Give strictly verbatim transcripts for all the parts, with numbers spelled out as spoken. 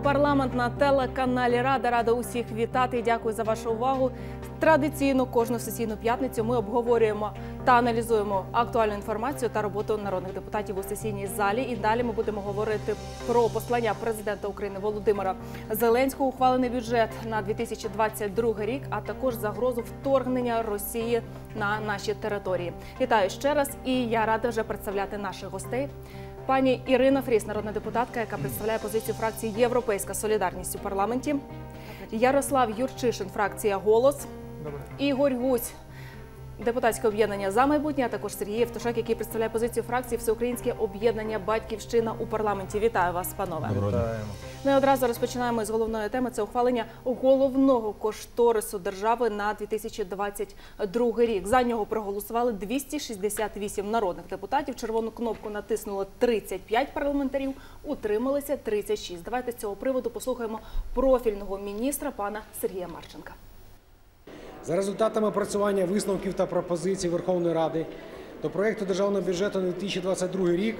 парламент на телеканалі Рада. Рада усіх вітати і дякую за вашу увагу. Традиційно кожну сесійну п'ятницю ми обговорюємо та аналізуємо актуальну інформацію та роботу народних депутатів у сесійній залі. І далі ми будемо говорити про послання президента України Володимира Зеленського, ухвалений бюджет на дві тисячі двадцять другий рік, а також загрозу вторгнення Росії на наші території. Вітаю ще раз, і я рада вже представляти наших гостей. Пані Ірина Фріз, народна депутатка, яка представляє позицію фракції «Європейська солідарність» у парламенті. Ярослав Юрчишин, фракція «Голос». Ігор Гузь, депутатське об'єднання «За майбутнє», а також Сергій Євтушок, який представляє позицію фракції «Всеукраїнське об'єднання «Батьківщина» у парламенті. Вітаю вас, панове. Ми одразу розпочинаємо з головної теми. Це ухвалення головного кошторису держави на дві тисячі двадцять другий рік. За нього проголосували двісті шістдесят вісім народних депутатів. Червону кнопку натиснуло тридцять п'ять парламентарів, утрималися тридцять шість. Давайте з цього приводу послухаємо профільного міністра пана Сергія Марченка. За результатами опрацювання висновків та пропозицій Верховної Ради до проєкту Державного бюджету на дві тисячі двадцять другий рік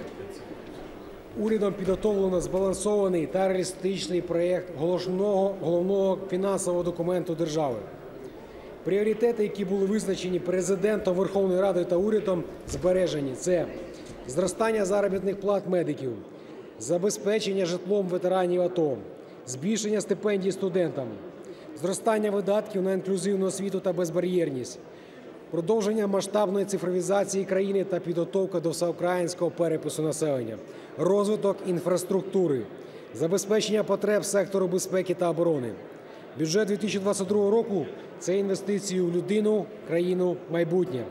урядом підготовлено збалансований та реалістичний проєкт головного, головного фінансового документу держави. Пріоритети, які були визначені Президентом, Верховною Радою та урядом, збережені. Це зростання заробітних плат медиків, забезпечення житлом ветеранів АТО, збільшення стипендій студентам, зростання видатків на інклюзивну освіту та безбар'єрність, продовження масштабної цифровізації країни та підготовка до всеукраїнського перепису населення, розвиток інфраструктури, забезпечення потреб сектору безпеки та оборони. Бюджет дві тисячі двадцять другого року – це інвестиції в людину, країну, майбутнє.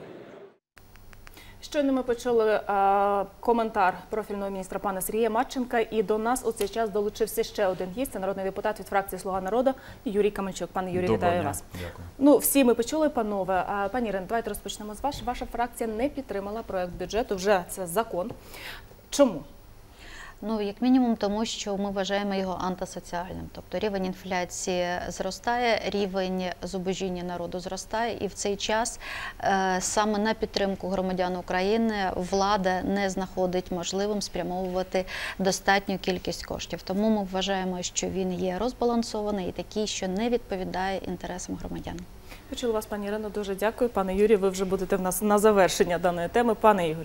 Щойно ми почули а, коментар профільного міністра пана Сергія Марченка, і до нас у цей час долучився ще один гість, це народний депутат від фракції «Слуга народу» Юрій Камельчук. Пане Юрій, вітаю вас. Дякую. Ну, всі ми почули, панове. А, пані Ірино, давайте розпочнемо з вас. Ваша фракція не підтримала проект бюджету, вже це закон. Чому? Ну, як мінімум, тому що ми вважаємо його антисоціальним. Тобто рівень інфляції зростає, рівень зубожіння народу зростає, і в цей час е, саме на підтримку громадян України влада не знаходить можливим спрямовувати достатню кількість коштів. Тому ми вважаємо, що він є розбалансований і такий, що не відповідає інтересам громадян. Почула вас, пані Ірино, дуже дякую. Пане Юрію, ви вже будете в нас на завершення даної теми. Пане Ігорю.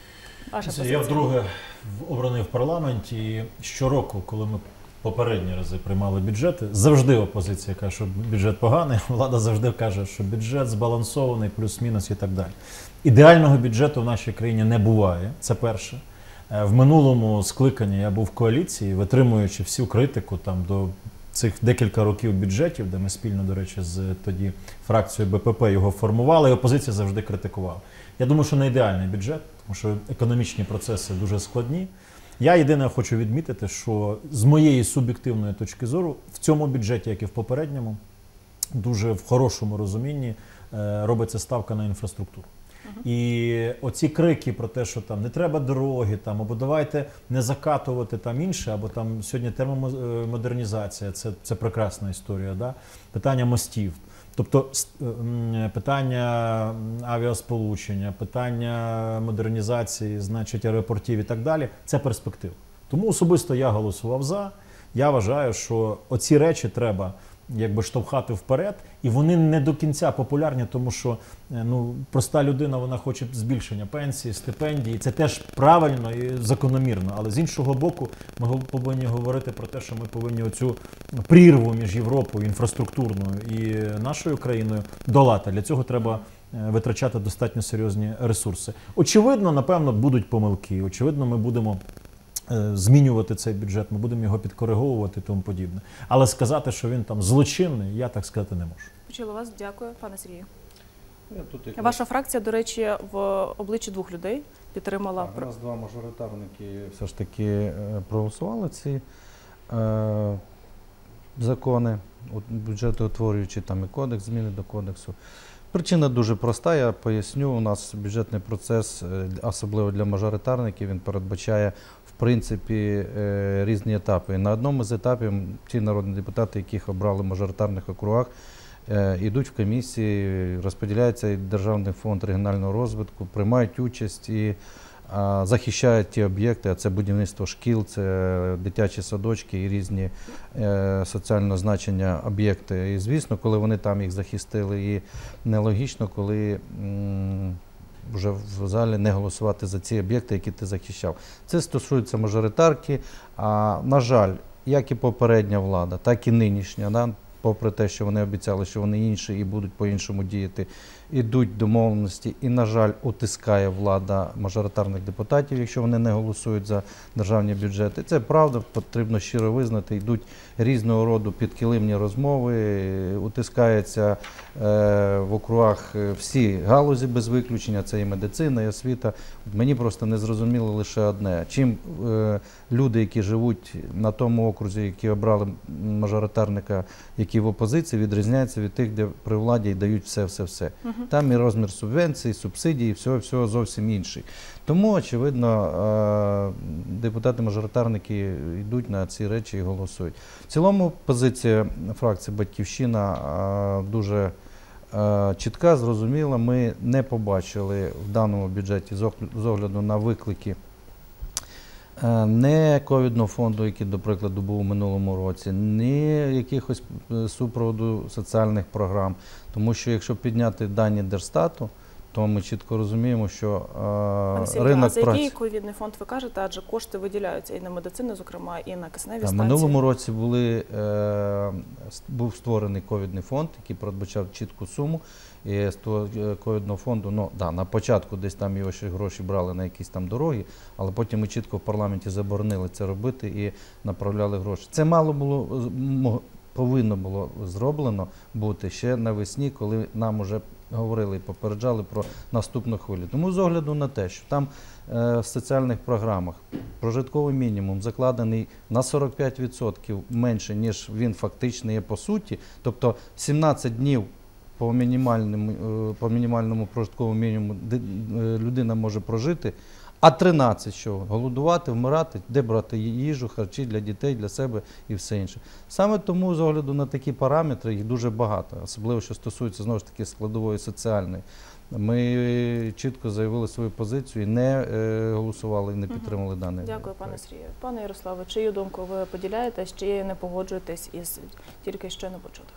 Я вдруге обраний в парламенті, і щороку, коли ми попередні рази приймали бюджети, завжди опозиція каже, що бюджет поганий, влада завжди каже, що бюджет збалансований, плюс-мінус і так далі. Ідеального бюджету в нашій країні не буває, це перше. В минулому скликанні я був в коаліції, витримуючи всю критику там до цих декілька років бюджетів, де ми спільно, до речі, з тоді фракцією Б П П його формували, і опозиція завжди критикувала. Я думаю, що не ідеальний бюджет, тому що економічні процеси дуже складні. Я єдине хочу відмітити, що з моєї суб'єктивної точки зору в цьому бюджеті, як і в попередньому, дуже в хорошому розумінні робиться ставка на інфраструктуру. Uh-huh. І оці крики про те, що там не треба дороги, там, або давайте не закатувати там інше, або там сьогодні термомодернізація, це, це прекрасна історія, да? Питання мостів. Тобто питання авіасполучення, питання модернізації, значить, аеропортів і так далі – це перспектива. Тому особисто я голосував за. Я вважаю, що оці речі треба якби штовхати вперед, і вони не до кінця популярні, тому що ну, проста людина, вона хоче збільшення пенсії, стипендії, це теж правильно і закономірно, але з іншого боку ми повинні говорити про те, що ми повинні оцю прірву між Європою, інфраструктурною і нашою країною долати. Для цього треба витрачати достатньо серйозні ресурси. Очевидно, напевно, будуть помилки, очевидно, ми будемо змінювати цей бюджет, ми будемо його підкориговувати і тому подібне. Але сказати, що він там злочинний, я так сказати не можу. Почула вас. Дякую. Пане Сергію. Тут Ваша фракція, до речі, в обличчі двох людей підтримала... Так, у нас два мажоритарники все ж таки проголосували ці е, закони, бюджетоутворюючі там і кодекс, зміни до кодексу. Причина дуже проста, я поясню. У нас бюджетний процес, особливо для мажоритарників, він передбачає в принципі різні етапи. На одному з етапів ті народні депутати, яких обрали в мажоритарних округах, йдуть в комісії, розподіляється Державний фонд регіонального розвитку, приймають участь і захищають ті об'єкти, а це будівництво шкіл, це дитячі садочки і різні е, соціального значення об'єкти. І звісно, коли вони там їх захистили, і нелогічно, коли м, вже в залі не голосувати за ці об'єкти, які ти захищав. Це стосується мажоритарки. А, на жаль, як і попередня влада, так і нинішня, да, попри те, що вони обіцяли, що вони інші і будуть по-іншому діяти, ідуть домовленості і, на жаль, утискає влада мажоритарних депутатів, якщо вони не голосують за державні бюджети. Це правда, потрібно щиро визнати, йдуть різного роду підкилимні розмови, утискаються е, в округах всі галузі без виключення, це і медицина, і освіта. Мені просто не зрозуміло лише одне. Чим е, люди, які живуть на тому окрузі, які обрали мажоритарника, які в опозиції, відрізняються від тих, де при владі дають все-все-все. Uh-huh. Там і розмір субвенцій, субсидій, всього-всього зовсім інший. Тому, очевидно, депутати-мажоритарники йдуть на ці речі і голосують. В цілому позиція фракції «Батьківщина» дуже чітка, зрозуміла. Ми не побачили в даному бюджеті з огляду на виклики не ковідного фонду, який, до прикладу, був у минулому році, ні якихось супроводу соціальних програм. Тому що якщо підняти дані Держстату, то ми чітко розуміємо, що Сергій, ринок а за праці... який ковідний фонд ви кажете? Адже кошти виділяються і на медицину, зокрема, і на кисневі В станції. минулому році були, е, був створений ковідний фонд, який передбачав чітку суму. І з того ковідного фонду, ну, да, на початку десь там його ще гроші брали на якісь там дороги, але потім ми чітко в парламенті заборонили це робити і направляли гроші. Це мало було, повинно було зроблено бути ще навесні, коли нам вже говорили і попереджали про наступну хвилю. Тому з огляду на те, що там е, в соціальних програмах прожитковий мінімум закладений на сорок п'ять відсотків менше, ніж він фактично є по суті, тобто сімнадцять днів по мінімальному, по мінімальному прожитковому мінімуму людина може прожити, а тринадцять що? Голодувати, вмирати, де брати їжу, харчі для дітей, для себе і все інше. Саме тому, з огляду на такі параметри, їх дуже багато, особливо, що стосується, знову ж таки, складової соціальної. Ми чітко заявили свою позицію і не е, голосували, і не підтримали угу. даний Дякую, пане проект. Сергію. Пане Ярославе, чию думку ви поділяєте, чи не погоджуєтесь із тільки що не почутих?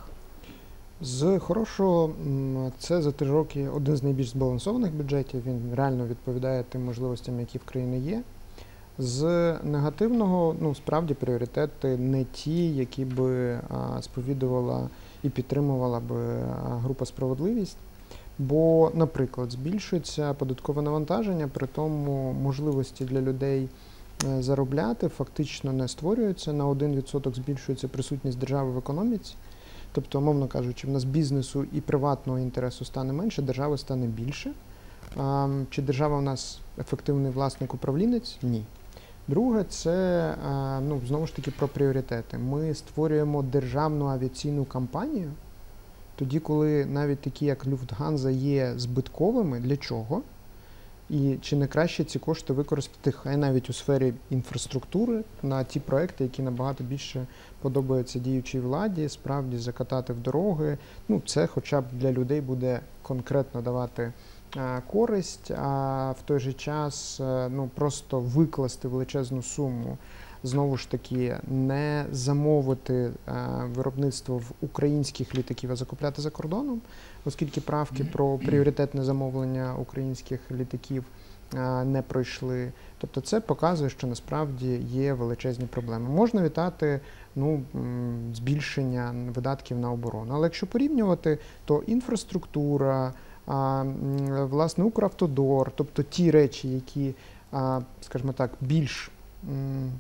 З хорошого, це за три роки один з найбільш збалансованих бюджетів, він реально відповідає тим можливостям, які в країні є. З негативного, ну, справді, пріоритети не ті, які би а, сповідувала і підтримувала би група «Справедливість». Бо, наприклад, збільшується податкове навантаження, при тому можливості для людей заробляти фактично не створюються, на один відсоток збільшується присутність держави в економіці. Тобто, умовно кажучи, в нас бізнесу і приватного інтересу стане менше, держави стане більше. А, чи держава у нас ефективний власник-управлінець? Ні. Друге, це, а, ну, знову ж таки, про пріоритети. Ми створюємо державну авіаційну компанію, тоді, коли навіть такі, як Люфтганза, є збитковими. Для чого? І чи не краще ці кошти використати, хай навіть у сфері інфраструктури, на ті проекти, які набагато більше подобаються діючій владі, справді закатати в дороги. Ну, це хоча б для людей буде конкретно давати а, користь, а в той же час а, ну, просто викласти величезну суму. Знову ж таки, не замовити а, виробництво в українських літаків, а закупляти за кордоном, оскільки правки про пріоритетне замовлення українських літаків а, не пройшли. Тобто це показує, що насправді є величезні проблеми. Можна вітати, ну, збільшення видатків на оборону, але якщо порівнювати, то інфраструктура, а, власне, Укравтодор, тобто ті речі, які, а, скажімо так, більш м,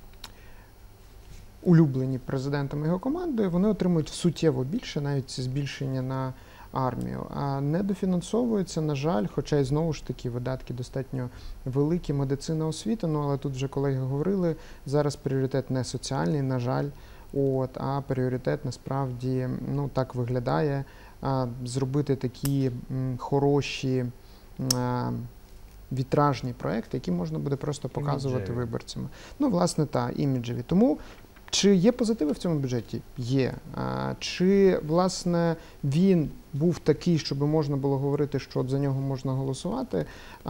улюблені президентом і його командою, вони отримують суттєво більше, навіть це збільшення на армію. А не дофінансовується, на жаль, хоча й знову ж таки видатки достатньо великі, медицина, освіта, ну, але тут вже колеги говорили, зараз пріоритет не соціальний, на жаль, от, а пріоритет насправді, ну, так виглядає, а, зробити такі м, хороші а, вітражні проекти, які можна буде просто показувати іміджеві. виборцям. Ну, власне, так, іміджеві. Тому Чи є позитиви в цьому бюджеті? Є. Чи, власне, він був такий, щоб можна було говорити, що от за нього можна голосувати,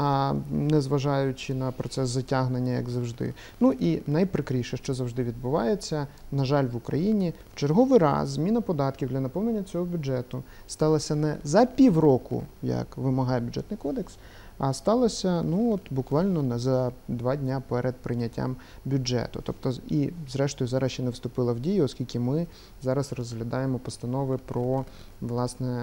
незважаючи на процес затягнення, як завжди. Ну і найприкріше, що завжди відбувається, на жаль, в Україні, в черговий раз зміна податків для наповнення цього бюджету сталася не за півроку, як вимагає бюджетний кодекс, а сталося, ну, от буквально на за два дня перед прийняттям бюджету. Тобто, і зрештою зараз ще не вступила в дію, оскільки ми зараз розглядаємо постанови про, власне,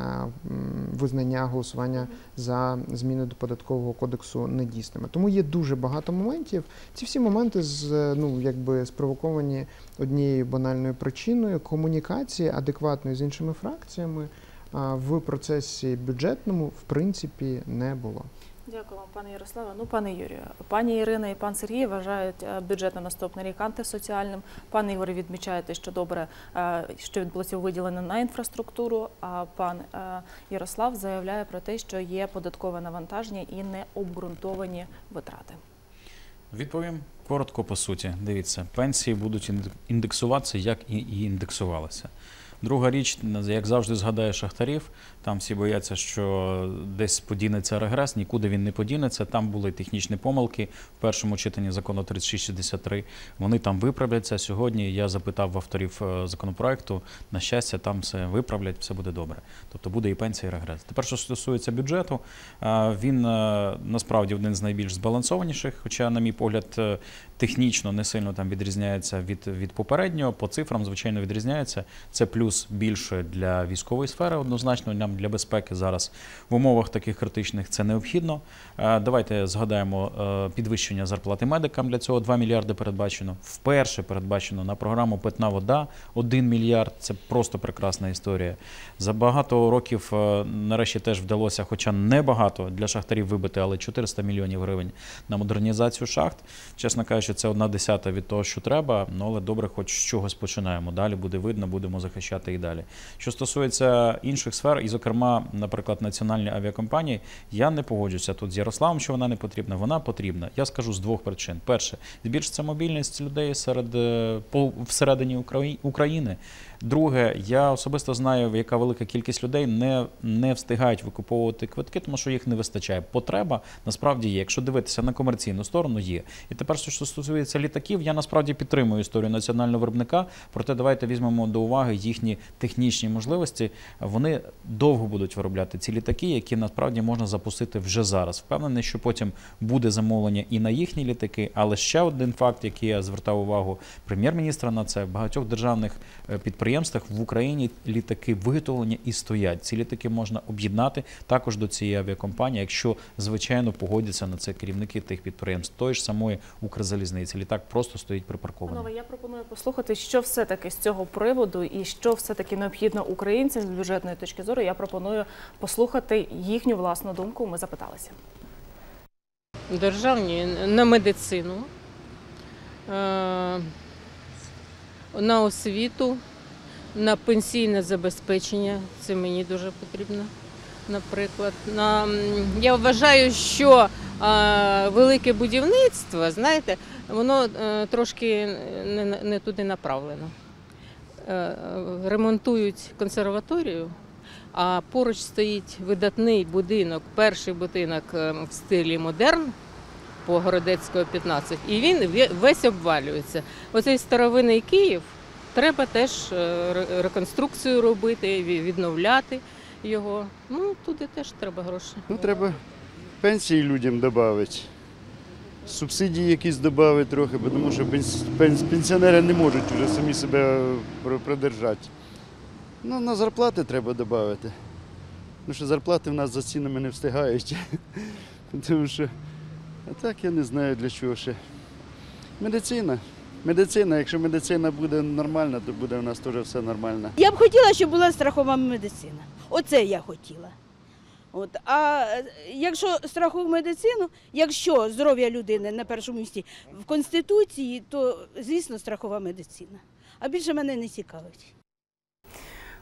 визнання голосування за зміни до податкового кодексу недійсними. Тому є дуже багато моментів. Ці всі моменти з, ну, якби спровоковані однією банальною причиною комунікації адекватної з іншими фракціями в процесі бюджетному, в принципі, не було. Дякую вам, пане Ярославе. Ну, пане Юрію, пані Ірина і пан Сергій вважають бюджет на наступний рік антисоціальним. Пане Ігорі, відмічаєте, що добре, що відбулося виділення на інфраструктуру, а пан Ярослав заявляє про те, що є податкове навантаження і необґрунтовані витрати. Відповім коротко по суті. Дивіться, пенсії будуть індексуватися, як і індексувалися. Друга річ, як завжди згадаю шахтарів, там всі бояться, що десь подінеться регрес, нікуди він не подінеться, там були технічні помилки в першому читанні закону тридцять шість шістдесят три, вони там виправляться. Сьогодні я запитав в авторів законопроекту, на щастя, там все виправлять, все буде добре. Тобто буде і пенсія, і регрес. Тепер, що стосується бюджету, він насправді один з найбільш збалансованіших, хоча, на мій погляд, технічно не сильно там відрізняється від, від попереднього, по цифрам, звичайно, відрізняється. Це плюс більше для військової сфери, однозначно, нам для безпеки зараз в умовах таких критичних це необхідно. Давайте згадаємо підвищення зарплати медикам, для цього два мільярди передбачено. Вперше передбачено на програму «Питна вода» один мільярд, це просто прекрасна історія. За багато років нарешті теж вдалося, хоча небагато для шахтарів вибити, але чотириста мільйонів гривень на модернізацію шахт. Чесно кажучи, це одна десята від того, що треба, ну, але добре, хоч з чогось починаємо. Далі буде видно, будемо захищати і далі. Що стосується інших сфер, і, зокрема, наприклад, національні авіакомпанії, я не погоджуся тут з Ярославом, що вона не потрібна. Вона потрібна. Я скажу з двох причин. Перше, збільшиться мобільність людей серед, по, всередині України. Друге, я особисто знаю, яка велика кількість людей не, не встигають викуповувати квитки, тому що їх не вистачає. Потреба насправді є. Якщо дивитися на комерційну сторону, є. І тепер, що стосується літаків, я насправді підтримую історію національного виробника, проте давайте візьмемо до уваги їхні технічні можливості. Вони довго будуть виробляти ці літаки, які насправді можна запустити вже зараз. Впевнений, що потім буде замовлення і на їхні літаки, але ще один факт, який я звертав увагу прем'єр-міністра на це, в багатьох державних підприємствах в Україні літаки виготовлені і стоять. Ці літаки можна об'єднати також до цієї авіакомпанії, якщо, звичайно, погодяться на це керівники тих підприємств, тої ж самої Укрзалізниці. Літак просто стоїть припаркований. Панове, я пропоную послухати, що все-таки з цього приводу і що все-таки необхідно українцям з бюджетної точки зору. Я пропоную послухати їхню власну думку. Ми запиталися. Державні на медицину, на освіту, на пенсійне забезпечення, це мені дуже потрібно, наприклад. На, я вважаю, що а, велике будівництво, знаєте, воно а, трошки не, не туди направлено. А, ремонтують консерваторію, а поруч стоїть видатний будинок, перший будинок в стилі модерн, по Городецького, п'ятнадцять, і він весь обвалюється. Оцей старовинний Київ, треба теж реконструкцію робити, відновляти його. Ну, туди теж треба гроші. Ну, треба пенсії людям додати, субсидії якісь додати трохи, тому що пенсіонери не можуть вже самі себе продержати. Ну, на зарплати треба додати. Тому що зарплати в нас за цінами не встигають. Тому що, а так я не знаю для чого ще. Медицина. Медицина, якщо медицина буде нормальна, то буде у нас теж все нормально. Я б хотіла, щоб була страхова медицина. Оце я хотіла. От. А якщо страхову медицину, якщо здоров'я людини на першому місці в Конституції, то, звісно, страхова медицина. А більше мене не цікавить.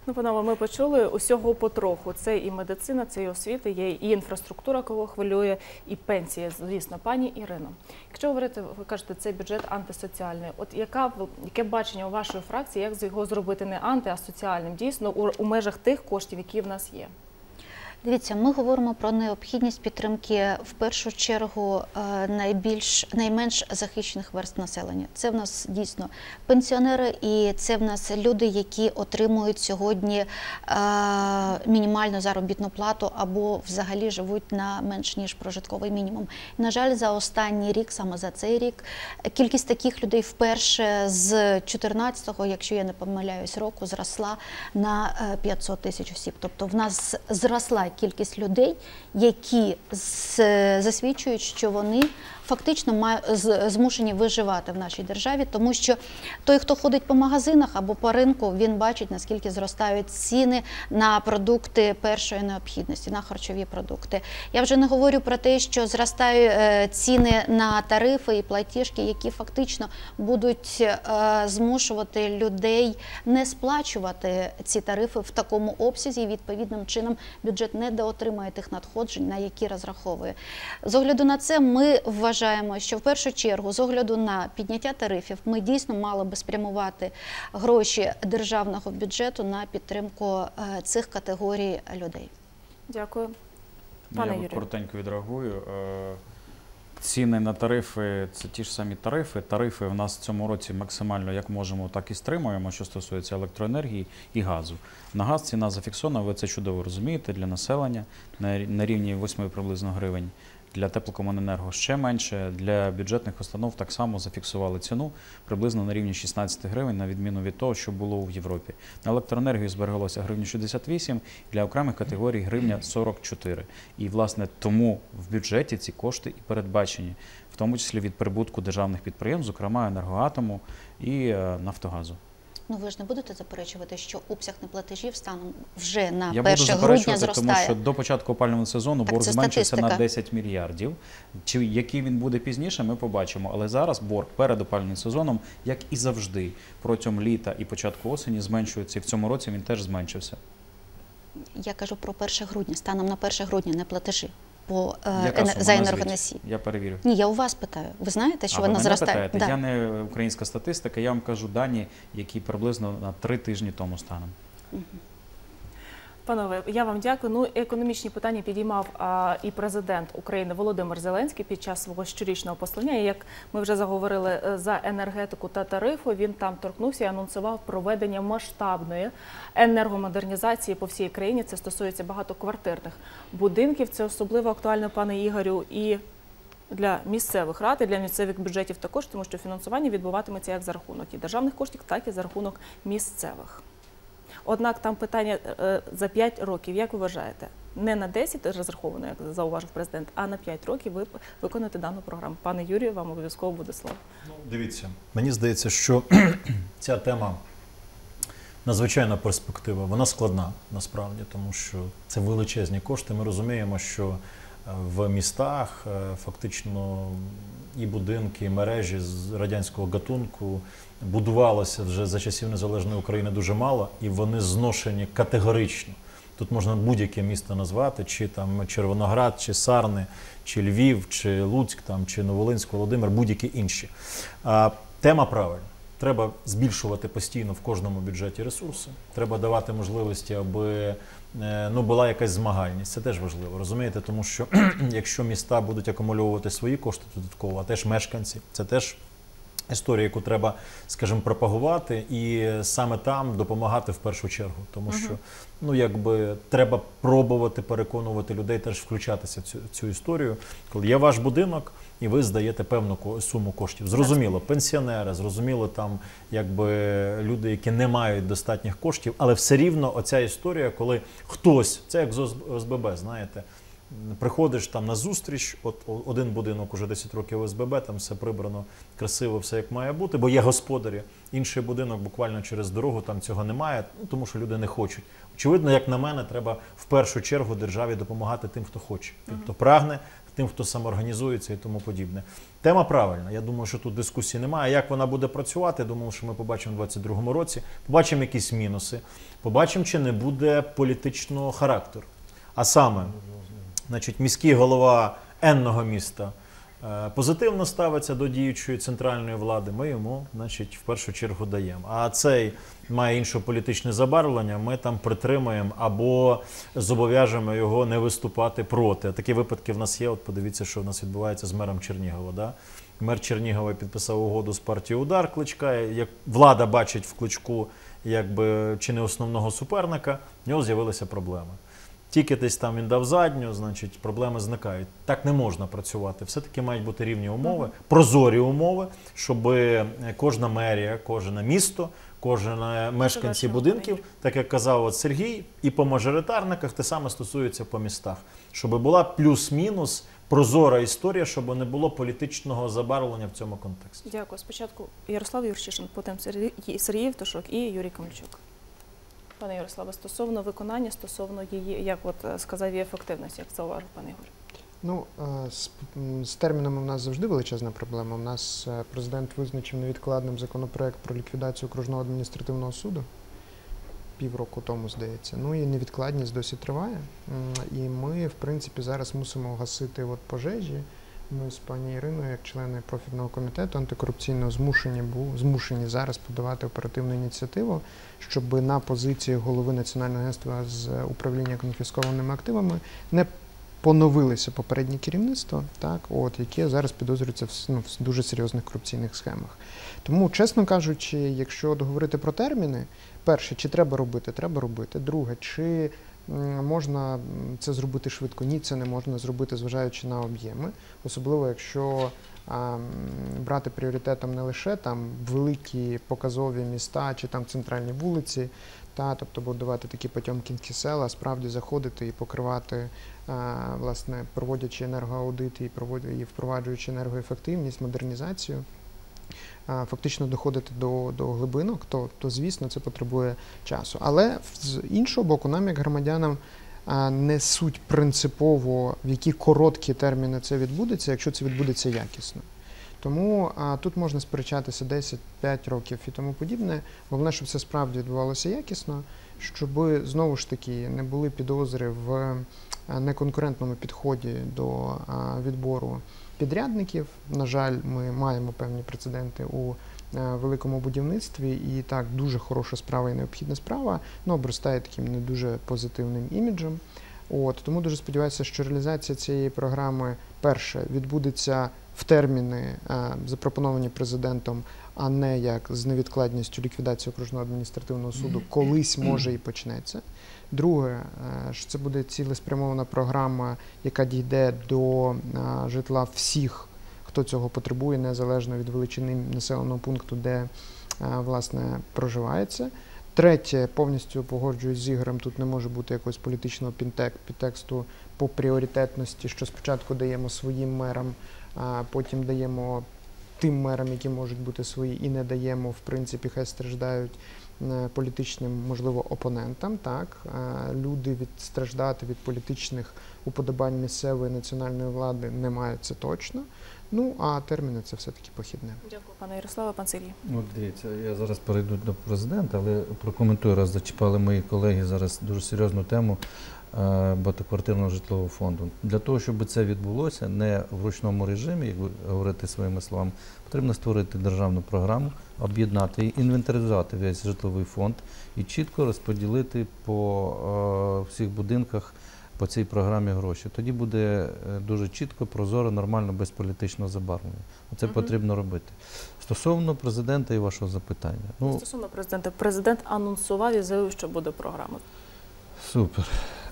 Ну, панове, ми почули усього потроху. Це і медицина, це і освіта, є і інфраструктура, кого хвилює, і пенсія, звісно. Пані Ірино, якщо говорити, ви кажете, цей бюджет антисоціальний. От яка, яке бачення у вашої фракції, як його зробити не анти, а соціальним, дійсно, у, у межах тих коштів, які в нас є? Дивіться, ми говоримо про необхідність підтримки в першу чергу найбільш, найменш захищених верств населення. Це в нас дійсно пенсіонери і це в нас люди, які отримують сьогодні мінімальну заробітну плату або взагалі живуть на менш ніж прожитковий мінімум. На жаль, за останній рік, саме за цей рік, кількість таких людей вперше з чотирнадцятого, якщо я не помиляюсь, року зросла на п'ятсот тисяч осіб. Тобто в нас зросла кількість людей, які засвідчують, що вони фактично змушені виживати в нашій державі, тому що той, хто ходить по магазинах або по ринку, він бачить, наскільки зростають ціни на продукти першої необхідності, на харчові продукти. Я вже не говорю про те, що зростають ціни на тарифи і платіжки, які фактично будуть змушувати людей не сплачувати ці тарифи в такому обсязі, і відповідним чином бюджет не доотримає тих надходжень, на які розраховує. З огляду на це ми вважаємо, що в першу чергу, з огляду на підняття тарифів, ми дійсно мали би спрямувати гроші державного бюджету на підтримку цих категорій людей. Дякую. Пане Я Юрію. коротенько відреагую. Ціни на тарифи – це ті ж самі тарифи. Тарифи в нас в цьому році максимально як можемо, так і стримуємо, що стосується електроенергії і газу. На газ ціна зафіксована, ви це чудово розумієте, для населення на рівні восьми приблизно гривень. Для теплокомуненерго ще менше, для бюджетних установ так само зафіксували ціну приблизно на рівні шістнадцять гривень, на відміну від того, що було в Європі. На електроенергію збереглося гривня шістдесят вісім, для окремих категорій гривня сорок чотири. І, власне, тому в бюджеті ці кошти і передбачені, в тому числі від прибутку державних підприємств, зокрема Енергоатому і Нафтогазу. Ну, ви ж не будете заперечувати, що обсяг неплатежів станом вже на Я перше грудня зростає? Тому що до початку опалювального сезону так, борг зменшився статистика. на десять мільярдів. Чи який він буде пізніше, ми побачимо. Але зараз борг перед опалювальним сезоном, як і завжди, протягом літа і початку осені зменшується. І в цьому році він теж зменшився. Я кажу про перше грудня. Станом на перше грудня не платежі. По, Яка сума? за енергоносії. Я перевірю. Ні, я у вас питаю. Ви знаєте, що а, вона ви зростає? Да. Я не українська статистика, я вам кажу дані, які приблизно на три тижні тому станом. Угу. Панове, я вам дякую. Ну, економічні питання підіймав а, і президент України Володимир Зеленський під час свого щорічного послання. І як ми вже заговорили за енергетику та тарифи, він там торкнувся і анонсував проведення масштабної енергомодернізації по всій країні. Це стосується багатоквартирних будинків. Це особливо актуально, пане Ігорю, і для місцевих рад, і для місцевих бюджетів також, тому що фінансування відбуватиметься як за рахунок і державних коштів, так і за рахунок місцевих. Однак там питання за п'ять років, як ви вважаєте? Не на десять розраховано, як зауважив президент, а на п'ять років ви виконуєте дану програму. Пане Юрію, вам обов'язково буде слово. Ну, дивіться, мені здається, що ця тема надзвичайна перспектива, вона складна насправді, тому що це величезні кошти. Ми розуміємо, що в містах фактично і будинки, і мережі з радянського гатунку будувалося вже за часів Незалежної України дуже мало, і вони зношені категорично. Тут можна будь-яке місто назвати, чи там Червоноград, чи Сарни, чи Львів, чи Луцьк, там, чи Новолинськ, Володимир, будь-які інші. А, тема правильна. Треба збільшувати постійно в кожному бюджеті ресурси. Треба давати можливості, аби ну, була якась змагальність. Це теж важливо, розумієте? Тому що якщо міста будуть акумульовувати свої кошти додатково, а теж мешканці, це теж історія, яку треба, скажімо, пропагувати і саме там допомагати в першу чергу. Тому що, ну, якби, треба пробувати переконувати людей теж включатися в цю, цю історію. Коли є ваш будинок, і ви здаєте певну суму коштів. Зрозуміло, пенсіонери, зрозуміло, там, якби, люди, які не мають достатніх коштів, але все рівно оця історія, коли хтось, це як з О С Б Б, знаєте, приходиш там на зустріч, от один будинок уже десять років О С Б Б, там все прибрано красиво, все як має бути, бо є господарі. Інший будинок буквально через дорогу, там цього немає, ну, тому що люди не хочуть. Очевидно, як на мене, треба в першу чергу державі допомагати тим, хто хоче, тим, хто прагне, тим, хто самоорганізується і тому подібне. Тема правильна. Я думаю, що тут дискусії немає. Як вона буде працювати, думаю, що ми побачимо в двадцять другому році. Побачимо якісь мінуси. Побачимо, чи не буде політичного характеру. А саме, значить, міський голова енного міста е, позитивно ставиться до діючої центральної влади, ми йому, значить, в першу чергу даємо. А цей має інше політичне забарвлення, ми там притримаємо або зобов'яжемо його не виступати проти. Такі випадки в нас є, от подивіться, що в нас відбувається з мером Чернігова. Да? Мер Чернігова підписав угоду з партією «Удар» Кличка, як влада бачить в Кличку якби чи не основного суперника, в нього з'явилися проблеми. Тільки десь там він дав задню, значить, проблеми зникають. Так не можна працювати. Все-таки мають бути рівні умови, прозорі умови, щоб кожна мерія, кожне місто, кожен мешканці будинків, так як казав от Сергій, і по мажоритарниках те саме стосується по містах. Щоб була плюс-мінус прозора історія, щоб не було політичного забарвлення в цьому контексті. Дякую. Спочатку Ярослав Юрчишин, потім Сергій Євтушок і Юрій Камельчук. Пане Ярославе, стосовно виконання, стосовно її, як от сказав, її ефективності, як зауважив пане Ігор? Ну, з, з термінами в нас завжди величезна проблема. У нас президент визначив невідкладним законопроект про ліквідацію окружного адміністративного суду. Півроку тому, здається. Ну і невідкладність досі триває. І ми, в принципі, зараз мусимо гасити от пожежі. Ми з пані Іриною, як члени профільного комітету антикорупційного, змушені, був, змушені зараз подавати оперативну ініціативу, щоб на позиції голови Національного агентства з управління конфіскованими активами не поновилися попереднє керівництво, так, от, яке зараз підозрюється в, ну, в дуже серйозних корупційних схемах. Тому, чесно кажучи, якщо договорити про терміни, перше, чи треба робити, треба робити. Друге, чи можна це зробити швидко? Ні, це не можна зробити, зважаючи на об'єми. Особливо, якщо а, брати пріоритетом не лише там великі показові міста чи там центральні вулиці, та, тобто будувати такі потьомкінські села, справді заходити і покривати, а, власне, проводячи енергоаудити і, проводячи, і впроваджуючи енергоефективність, модернізацію, а, фактично доходити до, до глибинок, то, то, звісно, це потребує часу. Але з іншого боку, нам, як громадянам, а, не суть принципово, в які короткі терміни це відбудеться, якщо це відбудеться якісно. Тому а, тут можна сперечатися десять-п'ять років і тому подібне. Головне, щоб це справді відбувалося якісно, щоб, знову ж таки, не були підозри в неконкурентному підході до а, відбору підрядників. На жаль, ми маємо певні прецеденти у а, великому будівництві, і так, дуже хороша справа і необхідна справа, але обростає таким не дуже позитивним іміджем. От, тому дуже сподіваюся, що реалізація цієї програми, перше, відбудеться в терміни, а, запропоновані президентом, а не як з невідкладністю ліквідації окружного адміністративного суду, колись, може, і почнеться. Друге, що це буде цілеспрямована програма, яка дійде до а, житла всіх, хто цього потребує, незалежно від величини населеного пункту, де, а, власне, проживається. Третє, повністю погоджуюсь з Ігорем, тут не може бути якогось політичного підтексту по пріоритетності, що спочатку даємо своїм мерам, а потім даємо тим мерам, які можуть бути свої, і не даємо, в принципі, хай страждають політичним, можливо, опонентам. Так? Люди відстраждати від політичних уподобань місцевої національної влади не мають, це точно. Ну, а терміни – це все-таки похідне. Дякую, пане Ярославе. Пан Сергій. От дивіться, я зараз перейду до президента, але прокоментую, раз зачіпали мої колеги зараз дуже серйозну тему багатоквартирного житлового фонду. Для того, щоб це відбулося не в ручному режимі, як ви говорите своїми словами, потрібно створити державну програму, об'єднати і інвентаризувати весь житловий фонд і чітко розподілити по всіх будинках по цій програмі гроші. Тоді буде дуже чітко, прозоро, нормально, без політичного забарвлення. Це угу. потрібно робити. Стосовно президента і вашого запитання. Ну, Стосовно президента. Президент анонсував і заявив, що буде програма. Супер.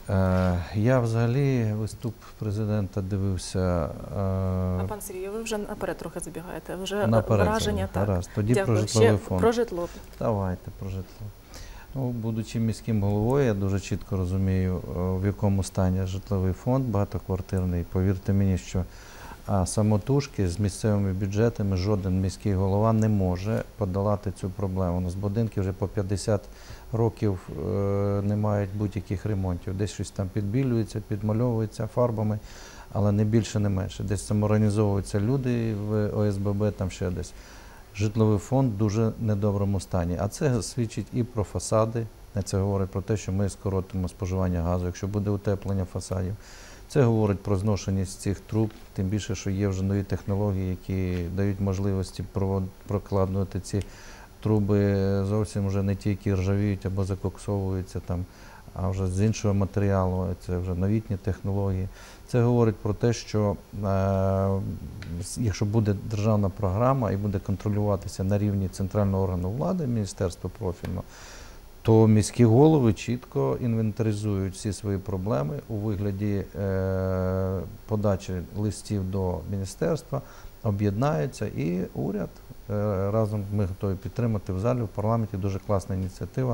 Я взагалі виступ президента дивився. А пан Сергій, ви вже наперед трохи забігаєте. Вже наперед, враження, так. Гаразд. Тоді Дякую. про житловий Ще фонд. Про житло. Давайте про житло. Ну, будучи міським головою, я дуже чітко розумію, в якому стані житловий фонд багатоквартирний. Повірте мені, що а самотужки з місцевими бюджетами жоден міський голова не може подолати цю проблему. У нас будинки вже по п'ятдесят років е, не мають будь-яких ремонтів. Десь щось там підбілюється, підмальовується фарбами, але не більше, не менше. Десь самоорганізовуються люди в О С Б Б, там ще десь. Житловий фонд в дуже недоброму стані. А це свідчить і про фасади. Це говорить про те, що ми скоротимо споживання газу, якщо буде утеплення фасадів. Це говорить про зношеність цих труб, тим більше, що є вже нові технології, які дають можливості прокладувати ці труби зовсім вже не ті, які ржавіють або закоксовуються там, а вже з іншого матеріалу, це вже новітні технології. Це говорить про те, що е, якщо буде державна програма і буде контролюватися на рівні центрального органу влади, міністерства профільного, то міські голови чітко інвентаризують всі свої проблеми у вигляді е, подачі листів до міністерства, об'єднаються і уряд е, разом, ми готові підтримати в залі, в парламенті, дуже класна ініціатива,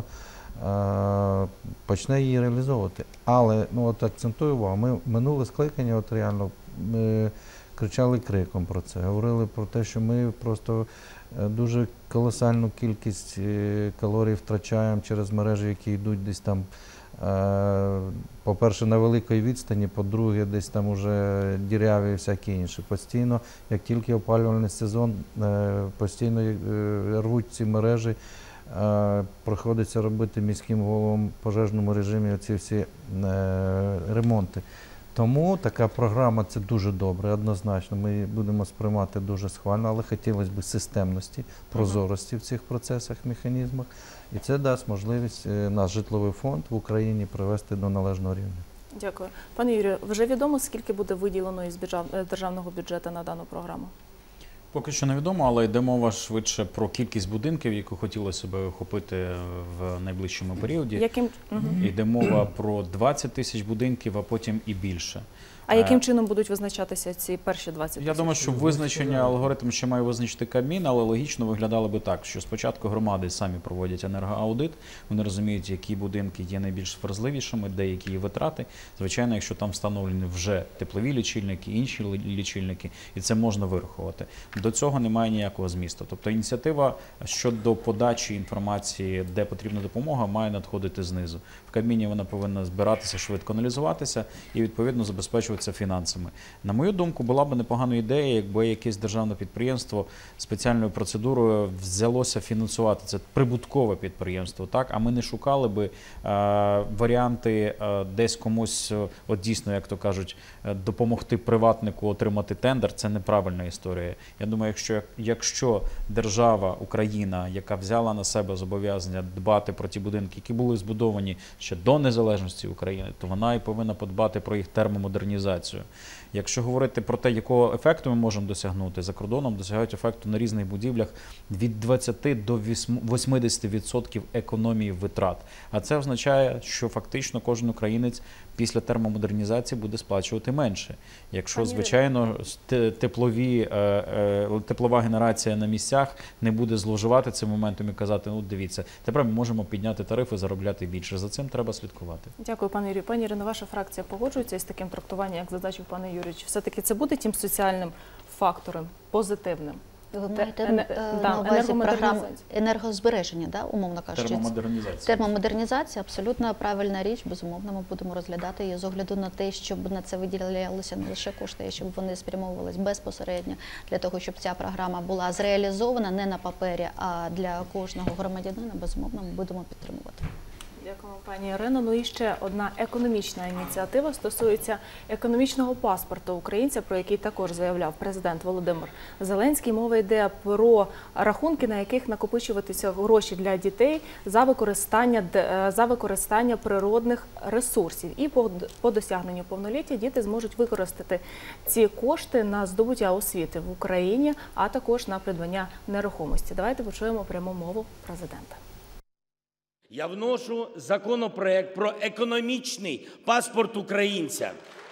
е, почне її реалізовувати. Але, ну от акцентую увагу, ми минуле скликання, от реально, ми кричали криком про це, говорили про те, що ми просто дуже колосальну кількість калорій втрачаємо через мережі, які йдуть десь там, по-перше, на великій відстані, по-друге, десь там уже діряві і всякі інші. Постійно, як тільки опалювальний сезон, постійно рвуть ці мережі, приходиться робити міським головам в пожежному режимі оці всі ремонти. Тому така програма – це дуже добре, однозначно. Ми будемо сприймати дуже схвально, але хотілося б системності, прозорості в цих процесах, механізмах. І це дасть можливість наш житловий фонд в Україні привести до належного рівня. Дякую. Пане Юрію, вже відомо, скільки буде виділено із державного бюджету на дану програму? Поки що невідомо, але йде мова швидше про кількість будинків, яку хотілося б охопити в найближчому періоді. Яким? Угу. Йде мова про двадцять тисяч будинків, а потім і більше. А яким чином будуть визначатися ці перші двадцять тисяч? Я думаю, що визначення алгоритм ще має визначити Кабмін, але логічно виглядало би так, що спочатку громади самі проводять енергоаудит, вони розуміють, які будинки є найбільш вразливішими, де які є витрати. Звичайно, якщо там встановлені вже теплові лічильники, інші лічильники, і це можна вирахувати. До цього немає ніякого змісту. Тобто ініціатива щодо подачі інформації, де потрібна допомога, має надходити знизу. В Кабміні вона повинна збиратися, швидко аналізуватися і, відповідно, забезпечувати фінансами. На мою думку, була б непогана ідея, якби якесь державне підприємство спеціальною процедурою взялося фінансувати. Це прибуткове підприємство, так? А ми не шукали би е, варіанти е, десь комусь, от дійсно, як то кажуть, допомогти приватнику отримати тендер. Це неправильна історія. Я думаю, якщо, якщо держава, Україна, яка взяла на себе зобов'язання дбати про ті будинки, які були збудовані ще до незалежності України, то вона і повинна подбати про їх термомодернізацію. Якщо говорити про те, якого ефекту ми можемо досягнути, за кордоном досягають ефекту на різних будівлях від двадцяти до восьмидесяти відсотків економії витрат. А це означає, що фактично кожен українець після термомодернізації буде сплачувати менше. Якщо, звичайно, теплові, теплова генерація на місцях не буде зловживати цим моментом і казати, ну дивіться, тепер ми можемо підняти тарифи, заробляти більше. За цим треба слідкувати. Дякую, пане Юрію. Пані Ірино, ваша фракція погоджується із таким трактуванням, як зазначив пане Юрій? Чи все-таки це буде тим соціальним фактором, позитивним? Ви маєте е, на увазі програму енергозбереження, да, умовно кажучи? Термомодернізація. Термомодернізація – абсолютно правильна річ. Безумовно, ми будемо розглядати її з огляду на те, щоб на це виділялися не лише кошти, а щоб вони спрямовувалися безпосередньо для того, щоб ця програма була зреалізована не на папері, а для кожного громадянина. Безумовно, ми будемо підтримувати. Дякуємо, пані Ірино. Ну і ще одна економічна ініціатива стосується економічного паспорту українця, про який також заявляв президент Володимир Зеленський. Мова йде про рахунки, на яких накопичуватися гроші для дітей за використання, за використання природних ресурсів. І по, по досягненню повноліття діти зможуть використати ці кошти на здобуття освіти в Україні, а також на придбання нерухомості. Давайте почуємо пряму мову президента. Я вношу законопроект про економічний паспорт українця.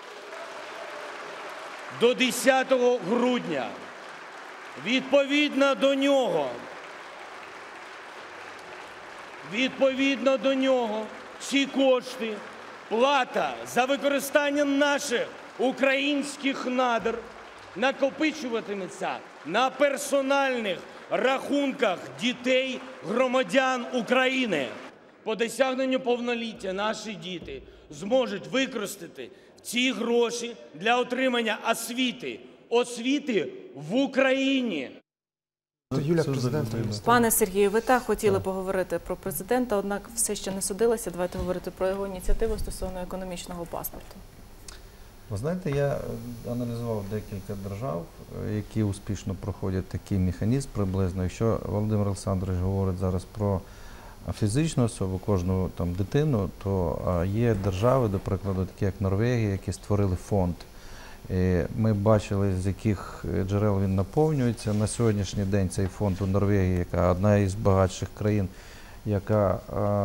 До десятого грудня відповідно до нього Відповідно до нього ці кошти, плата за використання наших українських надр накопичуватиметься на персональних рахунках дітей громадян України. По досягненню повноліття наші діти зможуть використати ці гроші для отримання освіти, освіти в Україні. Юля, президента. Пане Сергію, ви так хотіли поговорити про президента, однак все ще не судилося. Давайте говорити про його ініціативу стосовно економічного паспорту. Ви знаєте, я аналізував декілька держав, які успішно проходять такий механізм приблизно. Якщо Володимир Олександрович говорить зараз про фізичну особу, кожну там дитину, то є держави, до прикладу, такі як Норвегія, які створили фонд. І ми бачили, з яких джерел він наповнюється. На сьогоднішній день цей фонд у Норвегії, яка одна із багатших країн, яка,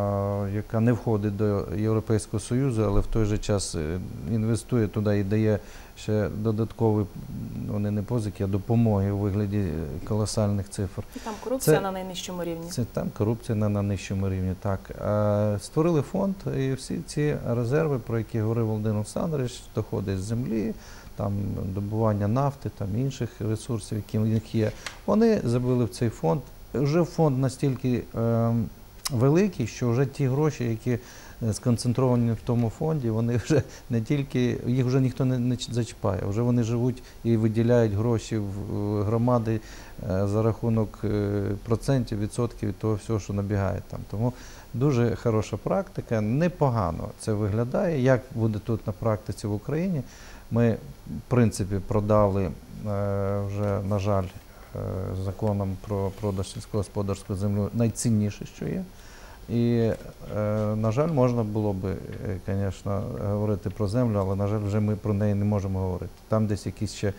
яка не входить до Європейського Союзу, але в той же час інвестує туди і дає ще додаткові, вони не позики, а допомоги у вигляді колосальних цифр. І там корупція це, на найнижчому рівні. Це там корупція на найнижчому рівні, так. А, створили фонд, і всі ці резерви, про які говорив Володимир Олександрович, доходи з землі, там добування нафти, там інших ресурсів, які в них є, вони забили в цей фонд. Вже фонд настільки е, великий, що вже ті гроші, які сконцентровані в тому фонді, вони вже не тільки, їх вже ніхто не, не зачіпає, вже вони живуть і виділяють гроші в громади е, за рахунок е, процентів, відсотків від того всього, що набігає там. Тому дуже хороша практика, непогано це виглядає. Як буде тут на практиці в Україні? Ми, в принципі, продали е, вже, на жаль, е, законом про продаж сільськогосподарської землі найцінніше, що є. І, е, на жаль, можна було би, звісно, говорити про землю, але, на жаль, вже ми про неї не можемо говорити. Там десь якісь ще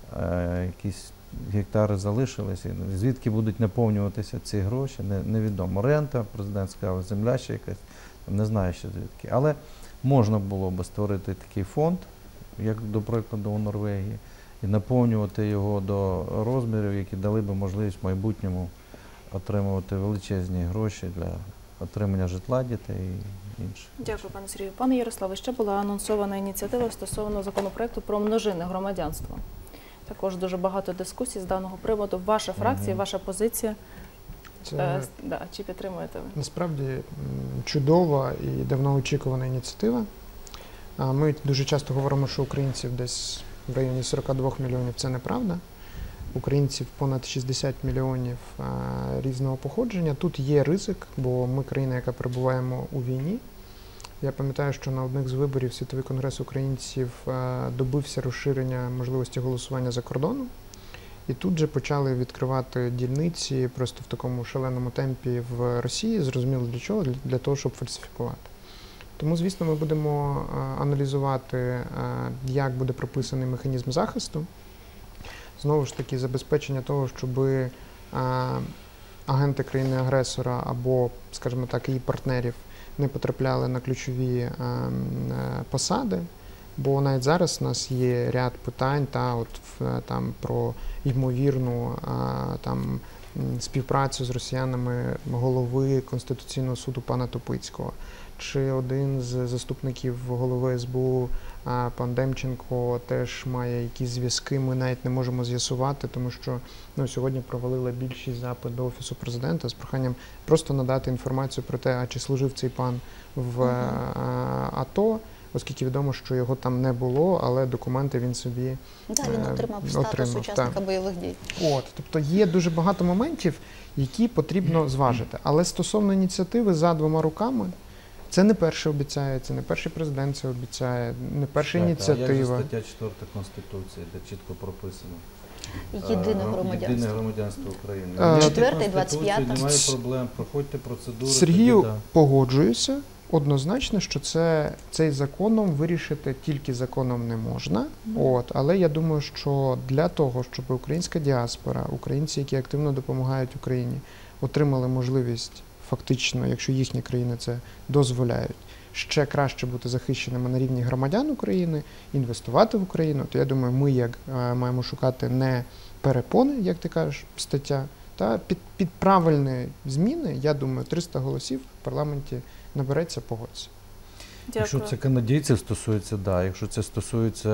е, якісь гектари залишились, і звідки будуть наповнюватися ці гроші, не, невідомо. Рента президентська, земля ще якась, не знаю ще звідки. Але можна було би створити такий фонд, як, до прикладу, у Норвегії, і наповнювати його до розмірів, які дали би можливість в майбутньому отримувати величезні гроші для отримання житла дітей і інше. Дякую, пане Сергію. Пане Ярославе, ще була анонсована ініціатива стосовно законопроекту про множинне громадянство. Також дуже багато дискусій з даного приводу. Ваша фракція, угу. ваша позиція. Це, е, да, чи підтримуєте ви? Насправді чудова і давно очікувана ініціатива. Ми дуже часто говоримо, що українців десь в районі сорок два мільйонів – це неправда. Українців понад шістдесят мільйонів а, різного походження. Тут є ризик, бо ми країна, яка перебуваємо у війні. Я пам'ятаю, що на одних з виборів Світовий конгрес українців а, добився розширення можливості голосування за кордоном. І тут же почали відкривати дільниці просто в такому шаленому темпі в Росії. Зрозуміло для чого? Для, для того, щоб фальсифікувати. Тому, звісно, ми будемо а, аналізувати, а, як буде прописаний механізм захисту. Знову ж таки, забезпечення того, щоб а, агенти країни-агресора або, скажімо так, її партнерів не потрапляли на ключові а, а, посади. Бо навіть зараз у нас є ряд питань та, от, в, там, про ймовірну а, там, співпрацю з росіянами голови Конституційного суду пана Топицького. Чи один з заступників голови ес бе у, пан Демченко, теж має якісь зв'язки, ми навіть не можемо з'ясувати, тому що ну, сьогодні провалила більшість запит до Офісу Президента з проханням просто надати інформацію про те, а чи служив цей пан в а, АТО, оскільки відомо, що його там не було, але документи він собі да, він отримав статус отримав, учасника так. бойових дій. От, тобто є дуже багато моментів, які потрібно зважити. Але стосовно ініціативи «За двома руками», це не перше обіцяє, це не перший президент це обіцяє, не перша ініціатива. А як же стаття четверта Конституції, де чітко прописано? Єдине громадянство. Єдине громадянство України. А, четверта і двадцять п'ята. Немає проблем, проходьте процедури. Сергію, тоді, да. погоджуюся однозначно, що це, цей законом вирішити тільки законом не можна. Mm. От, але я думаю, що для того, щоб українська діаспора, українці, які активно допомагають Україні, отримали можливість фактично, якщо їхні країни це дозволяють, ще краще бути захищеними на рівні громадян України, інвестувати в Україну, то я думаю, ми як маємо шукати не перепони, як ти кажеш, стаття Та під, під правильні зміни, я думаю, триста голосів в парламенті набереться, погодься. Якщо це канадійців стосується, да. Якщо це стосується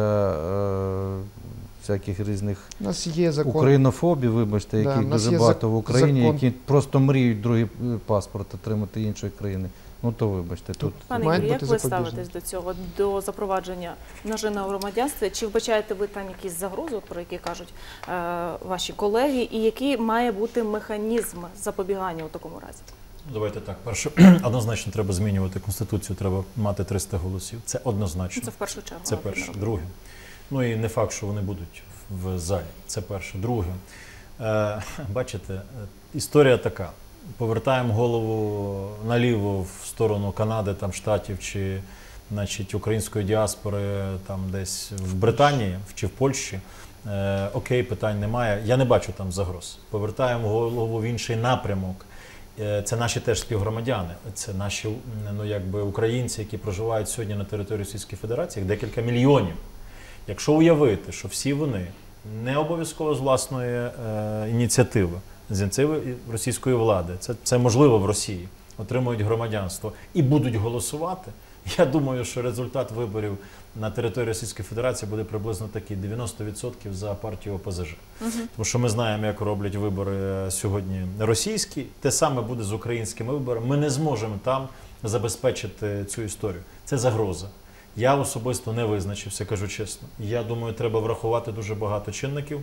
е, всяких різних у нас є закон, українофобів, вибачте, да, яких дуже багато в Україні, закон, які просто мріють другий паспорт отримати іншої країни, ну то вибачте. Тут Пане Ігорі, як ви ставитесь до цього, до запровадження множинного громадянства? Чи вбачаєте ви там якісь загрози, про які кажуть е, ваші колеги, і який має бути механізм запобігання у такому разі? Давайте так. Перше, однозначно треба змінювати Конституцію, треба мати триста голосів. Це однозначно. Це в першу чергу. Це перше. Друге. Ну і не факт, що вони будуть в залі. Це перше. Друге. Е, бачите, історія така. Повертаємо голову наліво в сторону Канади, там, Штатів чи значить, української діаспори там десь в Британії чи в Польщі. Е, окей, питань немає. Я не бачу там загроз. Повертаємо голову в інший напрямок. Це наші теж співгромадяни, це наші ну, якби, українці, які проживають сьогодні на території Російської Федерації, декілька мільйонів. Якщо уявити, що всі вони не обов'язково з власної е, ініціативи, з ініціативи російської влади, це, це можливо в Росії, отримують громадянство і будуть голосувати, я думаю, що результат виборів на території Російської Федерації буде приблизно такий дев'яносто відсотків за партію О Пе Зе Же. Угу. Тому що ми знаємо, як роблять вибори сьогодні російські, те саме буде з українськими виборами. Ми не зможемо там забезпечити цю історію. Це загроза. Я особисто не визначився, кажу чесно. Я думаю, треба врахувати дуже багато чинників.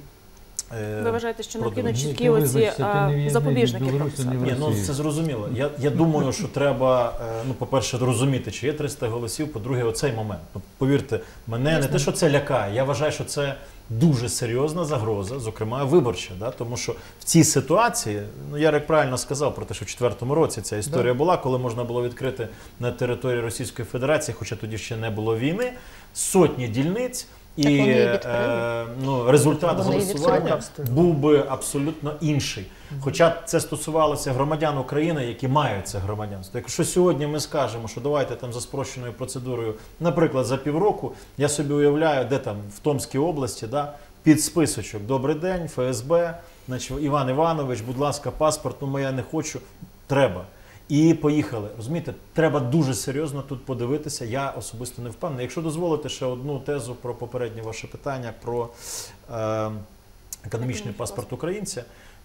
Ви вважаєте, що необхідно чіткі оці запобіжники прописати? Ні, ну це зрозуміло. Я, я думаю, що треба, ну, по-перше, розуміти, чи є триста голосів, по-друге, оцей момент. Ну, повірте, мене не те, що це лякає, я вважаю, що це дуже серйозна загроза, зокрема виборча, да? Тому що в цій ситуації, ну Ярик правильно сказав про те, що в четвертому році ця історія да. була, коли можна було відкрити на території Російської Федерації, хоча тоді ще не було війни, сотні дільниць. І е, ну, результат голосування був би абсолютно інший. Хоча це стосувалося громадян України, які мають це громадянство. Якщо сьогодні ми скажемо, що давайте там за спрощеною процедурою, наприклад, за півроку, я собі уявляю, де там в Томській області, да, під списочок «Добрий день, Ф С Б, значить, Іван Іванович, будь ласка, паспорт, ну я не хочу». Треба. І поїхали. Розумієте, треба дуже серйозно тут подивитися. Я особисто не впевнений. Якщо дозволите ще одну тезу про попереднє ваше питання, про е, економічний паспорт українця.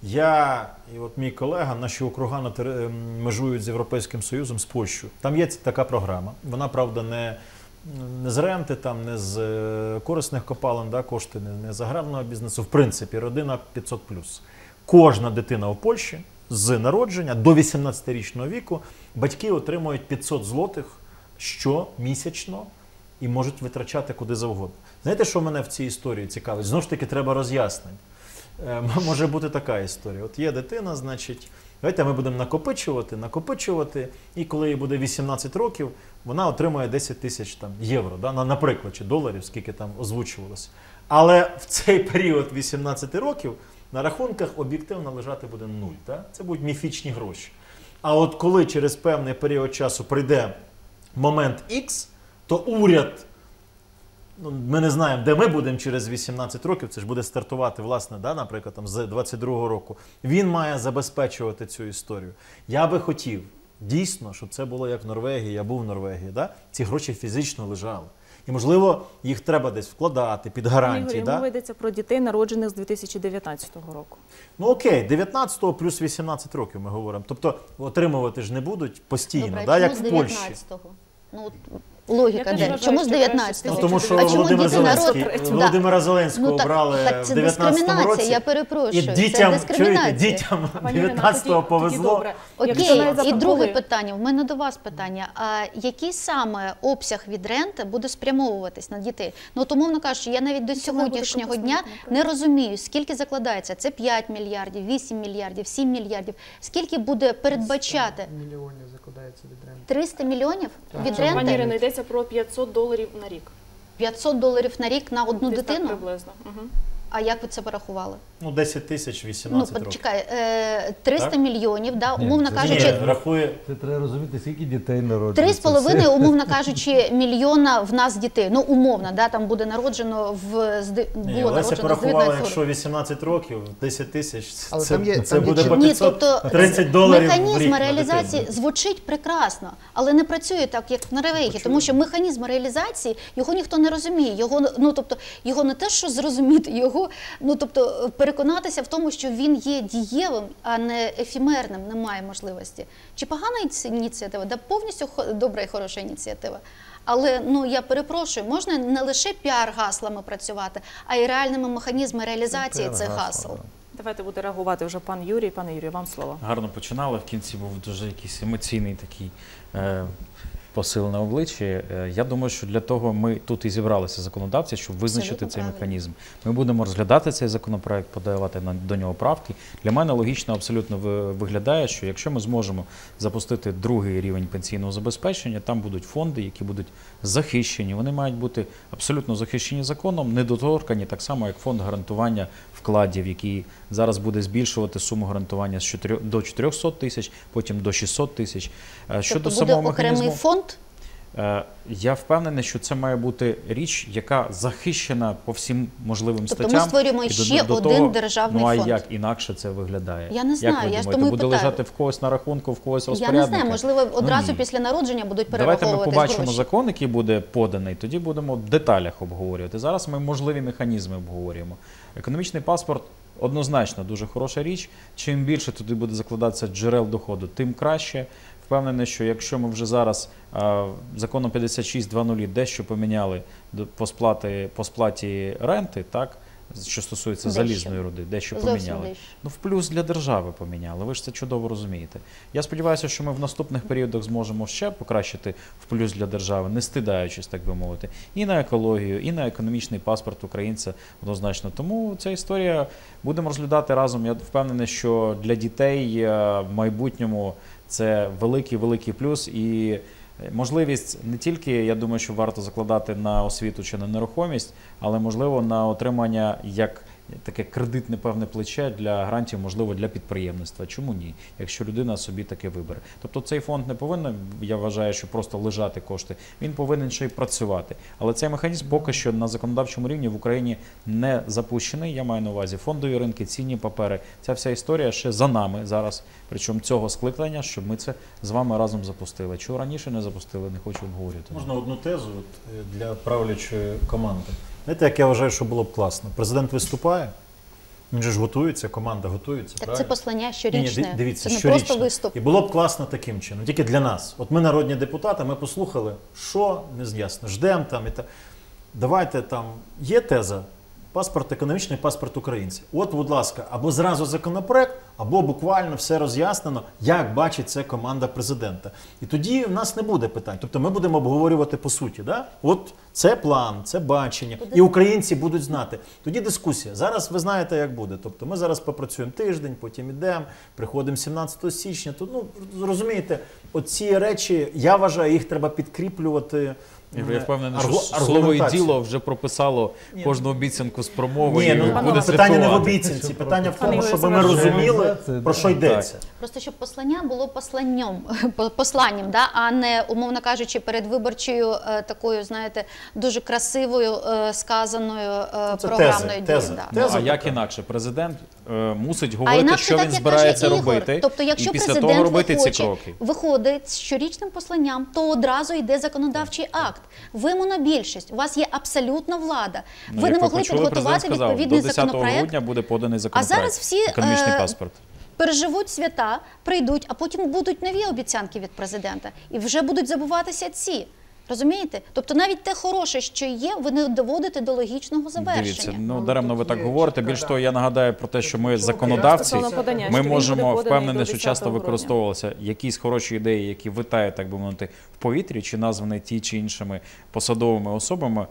Я і от мій колега, наші округа на тери, межують з Європейським Союзом, з Польщею. Там є така програма. Вона, правда, не, не з ренти, там, не з корисних копалин, да, кошти, не, не з аграрного бізнесу. В принципі, родина п'ятсот плюс. Кожна дитина у Польщі з народження до вісімнадцятирічного віку батьки отримують п'ятсот злотих щомісячно і можуть витрачати куди завгодно. Знаєте, що мене в цій історії цікавить? Знову ж таки, треба роз'яснень. Е, може бути така історія. От є дитина, значить, давайте ми будемо накопичувати, накопичувати, і коли їй буде вісімнадцять років, вона отримує десять тисяч там, євро, да? Наприклад, чи доларів, скільки там озвучувалося. Але в цей період вісімнадцяти років на рахунках об'єктивно лежати буде нуль. Так? Це будуть міфічні гроші. А от коли через певний період часу прийде момент Х, то уряд, ну, ми не знаємо, де ми будемо через вісімнадцять років, це ж буде стартувати, власне, да, наприклад, там, з двадцять другого року, він має забезпечувати цю історію. Я би хотів, дійсно, щоб це було як в Норвегії, я був в Норвегії, да? Ці гроші фізично лежали. І, можливо, їх треба десь вкладати під гарантії. Ігор, мова йдеться про дітей, народжених з дві тисячі дев'ятнадцятого року. Ну окей, дев'ятнадцятого плюс вісімнадцять років ми говоримо. Тобто отримувати ж не будуть постійно, Добре, да, як в Польщі. дев'ятнадцятого? Ну, логіка де? Чому з дев'ятнадцятого? Ну, тому що а Володимира Зеленського, Володимира Зеленського ну, так, обрали так, в дев'ятнадцятому році. Я перепрошую, і дітям, це дискримінація. Чуєте, дітям дев'ятнадцятого повезло. Окей, і друге питання. В мене до вас питання. А який саме обсяг від ренти буде спрямовуватись на дітей? Ну, от, умовно кажучи, я навіть до сьогоднішнього дня не розумію, скільки закладається. Це п'ять мільярдів, вісім мільярдів, сім мільярдів. Скільки буде передбачати? Мільйонів закладається від ренти. триста мільйонів від ренти? Пані Ірино, йдеться про п'ятсот доларів на рік. п'ятсот доларів на рік на одну Десь дитину? Так, приблизно. Угу. А як ви це порахували? Ну, десять тисяч, Ну, вісімнадцять років. почекай, е, триста Так? мільйонів, да, Ні, умовно це кажучи, Ні, рахує... Це треба розуміти, скільки дітей народжується. три з половиною, Це- умовно кажучи, мільйона в нас дітей. Ну, умовно, да, там буде народжено в з ди- Ні, було Леся народжено з порахувала, дев'ятнадцять якщо вісімнадцять років, десять тисяч, Але це, там є- це там є буде чіт- по Ні, п'ятсот тобто тридцять доларів в механізм рік на реалізації дитину. звучить прекрасно, але не працює так, як в Норвегії, тому що механізм реалізації, його ніхто не розуміє. Його, ну, тобто, його не те, що зрозуміти, його, ну, тобто, переконатися в тому, що він є дієвим, а не ефемерним, немає можливості. Чи погана ці- ініціатива? Да, повністю хо- добра і хороша ініціатива. Але, ну, я перепрошую, можна не лише піар-гаслами працювати, а й реальними механізмами реалізації цих гасел. Давайте буде реагувати вже пан Юрій. Пане Юрію, вам слово. Гарно починали, в кінці був дуже якийсь емоційний такий е, посил на обличчі. Е, я думаю, що для того ми тут і зібралися законодавці, щоб визначити Абсолютно цей правильно. механізм. Ми будемо розглядати цей законопроект, подавати на, до нього правки. Для мене логічно абсолютно ви- виглядає, що якщо ми зможемо запустити другий рівень пенсійного забезпечення, там будуть фонди, які будуть захищені. Вони мають бути абсолютно захищені законом, недоторкані, так само як фонд гарантування вкладів, який зараз буде збільшувати суму гарантування з чотирьох до чотирьохсот тисяч, потім до шістсот тисяч. Е, Щодо Тобто буде самого окремий механізму, фонд? е, я впевнений, що це має бути річ, яка захищена по всім можливим Тобто ми статтям. створюємо І до- ще до один того, державний ну, а фонд. як інакше це виглядає? Я не Як знаю, ви я ж думаєте, тому і буде питаю. лежати в когось на рахунку, в когось Я не розпорядника? знаю, можливо, одразу ні. після народження будуть Давайте ми перераховуватись побачимо гроші. закон, який буде поданий, тоді будемо в деталях обговорювати. Зараз ми можливі механізми обговорюємо. Економічний паспорт однозначно дуже хороша річ. Чим більше туди буде закладатися джерел доходу, тим краще. Впевнений, що якщо ми вже зараз а, законом п'ятдесят шість двадцять дещо поміняли до- по, сплати, по сплаті ренти, так, що стосується Дещо. залізної руди, дещо Зовсім поміняли. дещо. Ну, в плюс для держави поміняли. Ви ж це чудово розумієте. Я сподіваюся, що ми в наступних періодах зможемо ще покращити в плюс для держави, не стидаючись, так би мовити, і на екологію, і на економічний паспорт українця однозначно. Тому ця історія будемо розглядати разом. Я впевнений, що для дітей е, в майбутньому це великий-великий плюс і можливість не тільки, я думаю, що варто закладати на освіту чи на нерухомість, але можливо на отримання як таке кредитне певне плече для грантів, можливо, для підприємництва. Чому ні? Якщо людина собі таке вибере. Тобто цей фонд не повинен, я вважаю, що просто лежати кошти. Він повинен ще й працювати. Але цей механізм поки що на законодавчому рівні в Україні не запущений. Я маю на увазі фондові ринки, цінні папери. Ця вся історія ще за нами зараз. Причому цього скликання, щоб ми це з вами разом запустили. Чого раніше не запустили, не хочу обговорювати. Можна одну тезу от, е, для правлячої команди. Знаєте, як я вважаю, що було б класно? Президент виступає, він же ж готується, команда готується. Так це правильно? послання Ні, щорічне, ні, дивіться, це не щорічне. просто виступ. І було б класно таким чином, тільки для нас. От ми народні депутати, ми послухали, що, не ясно, ждемо там і так. Давайте там, є теза, паспорт економічний, паспорт українця. От, будь ласка, або зразу законопроект, або буквально все роз'яснено, як бачить це команда президента. І тоді в нас не буде питань. Тобто ми будемо обговорювати по суті. Да? От це план, це бачення. І українці будуть знати. Тоді дискусія. Зараз ви знаєте, як буде. Тобто ми зараз попрацюємо тиждень, потім ідемо, приходимо сімнадцятого січня. Тут, ну, розумієте, оці речі, я вважаю, їх треба підкріплювати. Я впевнений, що Аргу- слово і аргументацію. діло вже прописало Ні, кожну обіцянку з промови Ні, і ну, буде питання не в святкувати. обіцянці, питання в тому, Пане щоб Юрію, ми завершуємо. розуміли, про що йдеться. Просто щоб послання було посланням, по- посланням, да? А не, умовно кажучи, передвиборчою е, такою, знаєте, дуже красивою, е, сказаною е, Це програмною тези, тези. дією. Ну, Теза а як така. інакше? Президент е, мусить А говорити, інакше що так, він як збирається каже Ігор. робити, Тобто, якщо і після президент того робити ці хоче, кроки. виходить з щорічним посланням, то одразу йде законодавчий акт. Ви монобільшість, у вас є абсолютна влада. Ну, ви як не могли почули, підготувати президент сказав, відповідний до десятого законопроект. грудня буде поданий А законопроект. зараз всі економічний е, паспорт. переживуть свята, прийдуть, а потім будуть нові обіцянки від президента. І вже будуть забуватися ці. Розумієте? Тобто навіть те хороше, що є, ви не доводите до логічного завершення. Дивіться, ну даремно ви так говорите. Більш того, я нагадаю про те, що ми законодавці, Стосовно подання, ми що він можемо буде поданий впевнений, до що часто десятого грудня. використовувалися якісь хороші ідеї, які витають, так би мовити, в повітрі, чи названі ті чи іншими посадовими особами.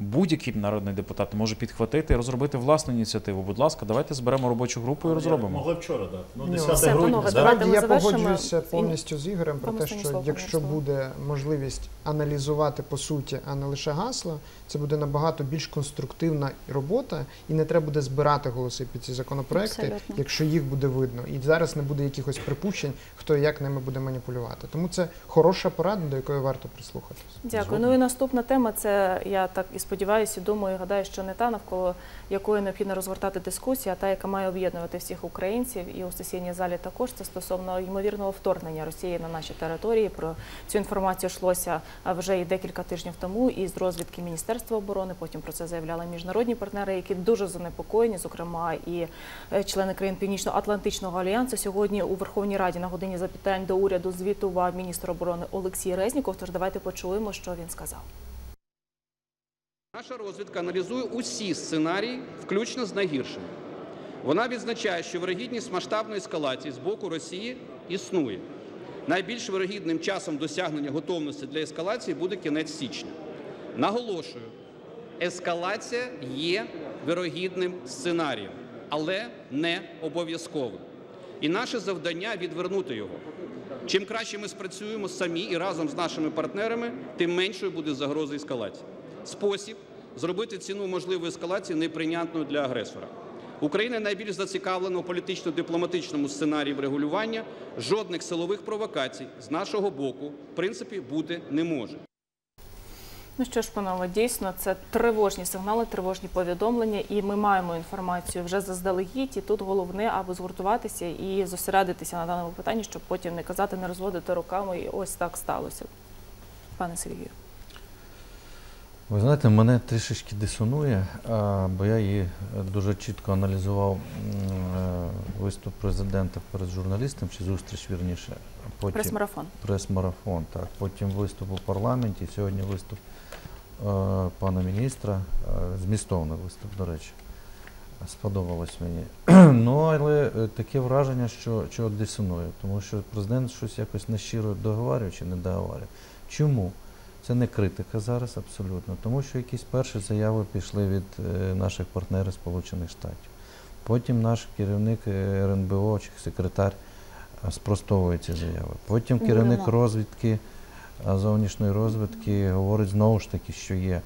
будь-який народний депутат може підхватити і розробити власну ініціативу. Будь ласка, давайте зберемо робочу групу і розробимо. Могли вчора дати. Ну, Ну, десяте все, грудня. панове, да? давайте ми Я завершимо. погоджуюся повністю з Ігорем про Пане те, Станіслав, що якщо пане буде можливість аналізувати по суті, а не лише гасла, це буде набагато більш конструктивна робота, і не треба буде збирати голоси під ці законопроекти, Абсолютно. якщо їх буде видно. І зараз не буде якихось припущень, хто і як ними буде маніпулювати. Тому це хороша порада, до якої варто прислухатися. Дякую. Ну і наступна тема, це я так і сподіваюся, і думаю, і гадаю, що не та, навколо якої необхідно розгортати дискусію, а та, яка має об'єднувати всіх українців, і у сесійній залі також, це стосовно ймовірного вторгнення Росії на наші території. Про цю інформацію йшлося вже і декілька тижнів тому із розвідки Міністерства оборони, потім про це заявляли міжнародні партнери, які дуже занепокоєні, зокрема і члени країн Північно-Атлантичного альянсу. Сьогодні у Верховній Раді на годині запитань до уряду звітував міністр оборони Олексій Резніков, тож давайте почуємо, що він сказав. Наша розвідка аналізує усі сценарії, включно з найгіршими. Вона відзначає, що вирогідність масштабної ескалації з боку Росії існує. Найбільш вирогідним часом досягнення готовності для ескалації буде кінець січня. Наголошую, ескалація є вирогідним сценарієм, але не обов'язковим. І наше завдання – відвернути його. Чим краще ми спрацюємо самі і разом з нашими партнерами, тим меншою буде загроза ескалації. Спосіб зробити ціну можливої ескалації неприйнятною для агресора. Україна найбільш зацікавлена у політично-дипломатичному сценарії врегулювання. Жодних силових провокацій з нашого боку, в принципі, бути не може. Ну що ж, панове, дійсно, це тривожні сигнали, тривожні повідомлення, і ми маємо інформацію вже заздалегідь, і тут головне, аби згуртуватися і зосередитися на даному питанні, щоб потім не казати, не розводити руками, і ось так сталося. Пане Сергію. Ви знаєте, мене трішечки дисонує, бо я її дуже чітко аналізував виступ президента перед журналістом, чи зустріч, вірніше. Потім прес-марафон. Прес-марафон, так. Потім виступ у парламенті, сьогодні виступ пана міністра, змістовний виступ, до речі. Сподобалось мені. Ну, але таке враження, що, що дисонує, тому що президент щось якось нещиро договорює чи не договорює. Чому? Це не критика зараз абсолютно, тому що якісь перші заяви пішли від е, наших партнерів Сполучених Штатів. Потім наш керівник ер ен бе о чи секретар спростовує ці заяви. Потім керівник розвідки, зовнішньої розвідки говорить знову ж таки, що є.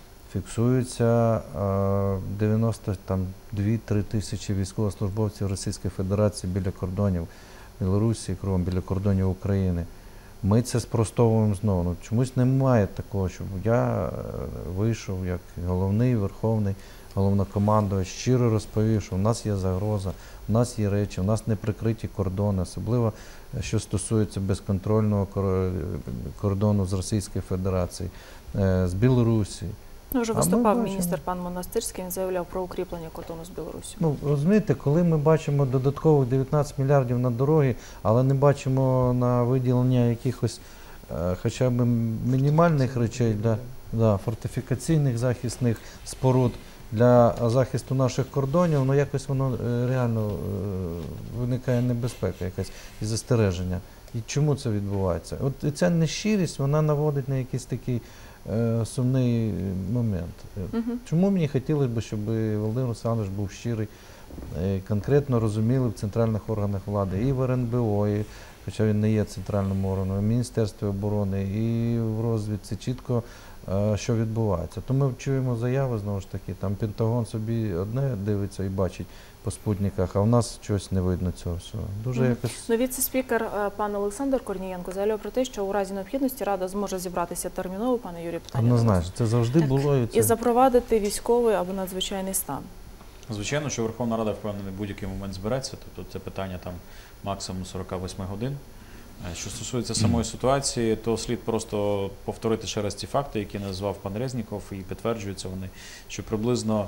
Фіксується дев'яносто дві-три тисячі військовослужбовців Російської Федерації біля кордонів Білорусі, кругом біля кордонів України. Ми це спростовуємо знову. Ну, чомусь немає такого, щоб я вийшов як головний, верховний головнокомандувач, щиро розповів, що в нас є загроза, в нас є речі, в нас не прикриті кордони, особливо, що стосується безконтрольного кордону з Російської Федерації, з Білорусі. Ну, вже виступав міністр пан Монастирський, він заявляв про укріплення кордону з Білорусі. Ну, розумієте, коли ми бачимо додаткових дев'ятнадцять мільярдів на дороги, але не бачимо на виділення якихось е, хоча б мінімальних речей для да, фортифікаційних захисних споруд, для захисту наших кордонів, ну якось воно е, реально е, виникає небезпека якась і застереження. І чому це відбувається? От ця нещирість, вона наводить на якийсь такий е, сумний момент. Uh-huh. Чому мені хотілося б, щоб Володимир Олександрович був щирий, е, конкретно розуміли в центральних органах влади, і в ер ен бе о, і, хоча він не є центральним органом, і в Міністерстві оборони, і в розвідці чітко, е, що відбувається. То ми чуємо заяви, знову ж таки, там Пентагон собі одне дивиться і бачить по спутниках, а в нас щось не видно цього всього. Дуже mm. якось... Ну, віце-спікер пан Олександр Корнієнко заявляв про те, що у разі необхідності Рада зможе зібратися терміново, пане Юрію, питання. Однозначно, це завжди так. було. І, це... і запровадити військовий або надзвичайний стан. Звичайно, що Верховна Рада, впевнений, в будь-який момент збереться, тобто це питання там максимум сорок вісім годин. Що стосується самої ситуації, то слід просто повторити ще раз ті факти, які назвав пан Резніков, і підтверджуються вони, що приблизно